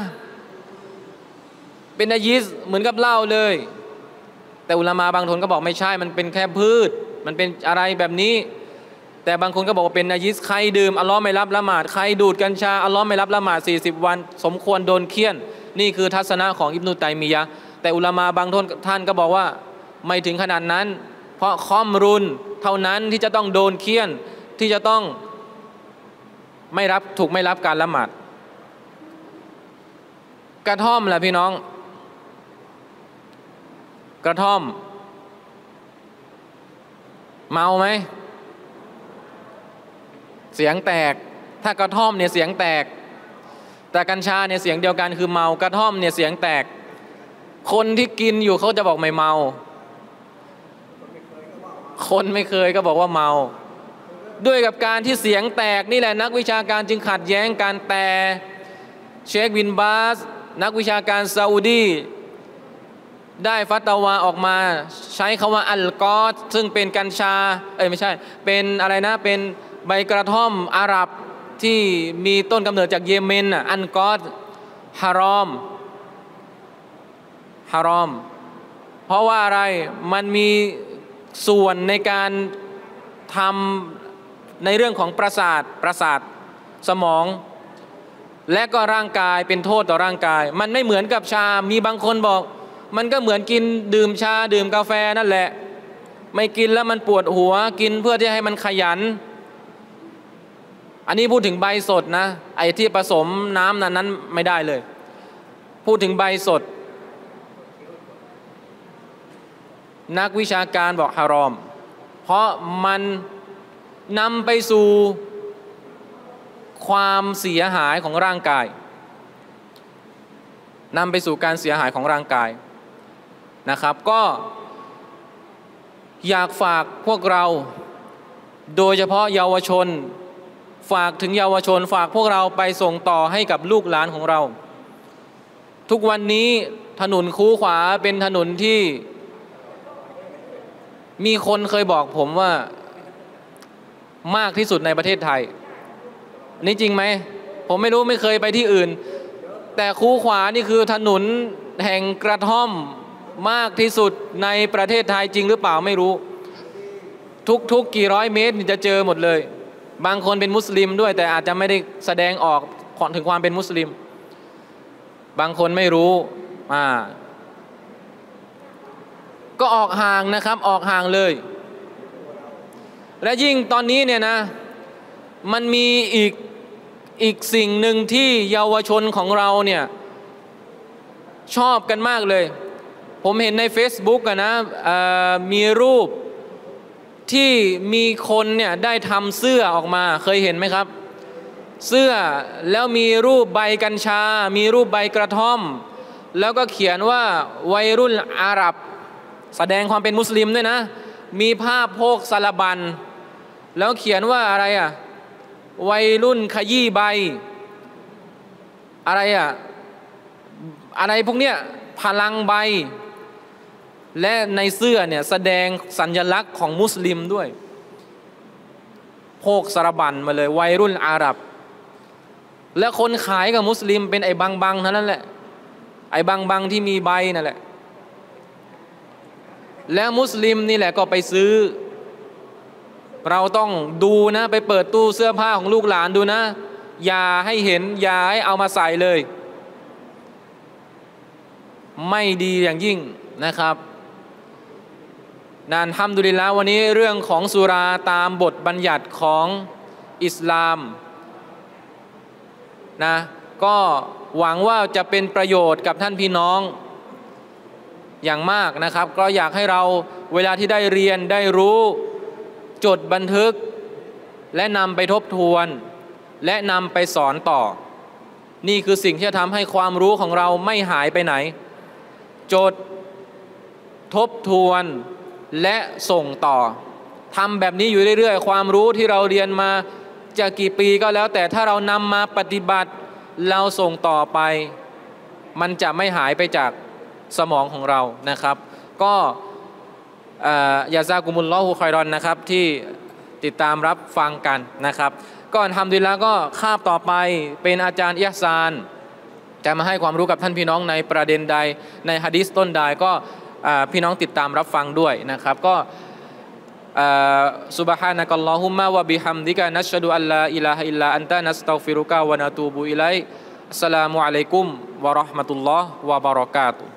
เป็นนาญิสเหมือนกับเหล้าเลยแต่อุลามะบางคนก็บอกไม่ใช่มันเป็นแค่พืชมันเป็นอะไรแบบนี้แต่บางคนก็บอกว่าเป็นนาญิสใครดื่มอัลลอฮ์ไม่รับละหมาดใครดูดกัญชาอัลลอฮ์ไม่รับละหมาดสี่สิบวันสมควรโดนเฆี่ยนนี่คือทัศนะของอิบนุตัยมียะห์แต่อุลามะบางท่านก็บอกว่าไม่ถึงขนาดนั้นเพราะคอมรุนเท่านั้นที่จะต้องโดนเคี่ยนที่จะต้องไม่รับถูกไม่รับการละหมาดกระท่อมล่ะพี่น้องกระท่อมเมาไหมเสียงแตกถ้ากระท่อมเนี่ยเสียงแตกแต่กัญชาเนี่ยเสียงเดียวกันคือเมากระท่อมเนี่ยเสียงแตกคนที่กินอยู่เขาจะบอกไม่เมาคนไม่เคยก็บอกว่าเมาด้วยกับการที่เสียงแตกนี่แหละนักวิชาการจึงขัดแย้งกันแต่เชคบินบาสนักวิชาการซาอุดีได้ฟัตวาออกมาใช้คำว่าอัลกอสซึ่งเป็นกัญชาเอ้ยไม่ใช่เป็นอะไรนะเป็นใบกระท่อมอาหรับที่มีต้นกำเนิดจากเยเมนอ่ะอัลกอสฮารอมฮารอมเพราะว่าอะไรมันมีส่วนในการทำในเรื่องของประสาทประสาทสมองและก็ร่างกายเป็นโทษต่อร่างกายมันไม่เหมือนกับชามีบางคนบอกมันก็เหมือนกินดื่มชาดื่มกาแฟนั่นแหละไม่กินแล้วมันปวดหัวกินเพื่อที่ให้มันขยันอันนี้พูดถึงใบสดนะไอ้ที่ผสมน้ำนั้นนั้นไม่ได้เลยพูดถึงใบสดนักวิชาการบอกฮารอมเพราะมันนำไปสู่ความเสียหายของร่างกายนำไปสู่การเสียหายของร่างกายนะครับก็อยากฝากพวกเราโดยเฉพาะเยาวชนฝากถึงเยาวชนฝากพวกเราไปส่งต่อให้กับลูกหลานของเราทุกวันนี้ถนนคูขวาเป็นถนนที่มีคนเคยบอกผมว่ามากที่สุดในประเทศไทยนี่จริงไหมผมไม่รู้ไม่เคยไปที่อื่นแต่คูขวานี่คือถนนแห่งกระท่อมมากที่สุดในประเทศไทยจริงหรือเปล่าไม่รู้ทุกๆ ก, กี่ร้อยเมตรจะเจอหมดเลยบางคนเป็นมุสลิมด้วยแต่อาจจะไม่ได้แสดงออกถึงความเป็นมุสลิมบางคนไม่รู้อ่าก็ออกห่างนะครับออกห่างเลยและยิ่งตอนนี้เนี่ยนะมันมีอีกอีกสิ่งหนึ่งที่เยาวชนของเราเนี่ยชอบกันมากเลยผมเห็นใน Facebook อะนะมีรูปที่มีคนเนี่ยได้ทำเสื้อออกมาเคยเห็นไหมครับเสื้อแล้วมีรูปใบกัญชามีรูปใบกระท่อมแล้วก็เขียนว่าวัยรุ่นอาหรับแสดงความเป็นมุสลิมด้วยนะมีภาพโพกสารบัญแล้วเขียนว่าอะไรอ่ะวัยรุ่นขยี้ใบอะไรอ่ะอะไรพวกเนี้ยพลังใบและในเสื้อเนี่ยแสดงสัญลักษณ์ของมุสลิมด้วยโพกสารบัญมาเลยวัยรุ่นอาหรับและคนขายกับมุสลิมเป็นไอ้บังบังเท่านั้นแหละไอ้บังบังที่มีใบนั่นแหละแล้วมุสลิมนี่แหละก็ไปซื้อเราต้องดูนะไปเปิดตู้เสื้อผ้าของลูกหลานดูนะอย่าให้เห็นอย่าให้เอามาใส่เลยไม่ดีอย่างยิ่งนะครับนั่นฮัมดุลิลละห์วันนี้เรื่องของสุราตามบทบัญญัติของอิสลามนะก็หวังว่าจะเป็นประโยชน์กับท่านพี่น้องอย่างมากนะครับก็อยากให้เราเวลาที่ได้เรียนได้รู้จดบันทึกและนำไปทบทวนและนำไปสอนต่อนี่คือสิ่งที่จะทำให้ความรู้ของเราไม่หายไปไหนจดทบทวนและส่งต่อทำแบบนี้อยู่เรื่อยๆความรู้ที่เราเรียนมาจะกี่ปีก็แล้วแต่ถ้าเรานำมาปฏิบัติเราส่งต่อไปมันจะไม่หายไปจากสมองของเรานะครับก็ยาซากุมุลลอฮุคอยรอนนะครับที่ติดตามรับฟังกันนะครับก็ทำดีแล้วก็คาบต่อไปเป็นอาจารย์อิฮซานจะมาให้ความรู้กับท่านพี่น้องในประเด็นใดในหะดีษต้นใดก็พี่น้องติดตามรับฟังด้วยนะครับก็ซุบฮานะกัลลอฮุมมะวะบิฮัมดิกะนัชฮะดุอัลลาอิลาฮะอิลลาอันตะนัสตัฆฟิรุกะวะนะตูบุอิลัยอัสสลามุอะลัยกุมวะเราะห์มะตุลลอฮ์วะบะเราะกาตุฮ์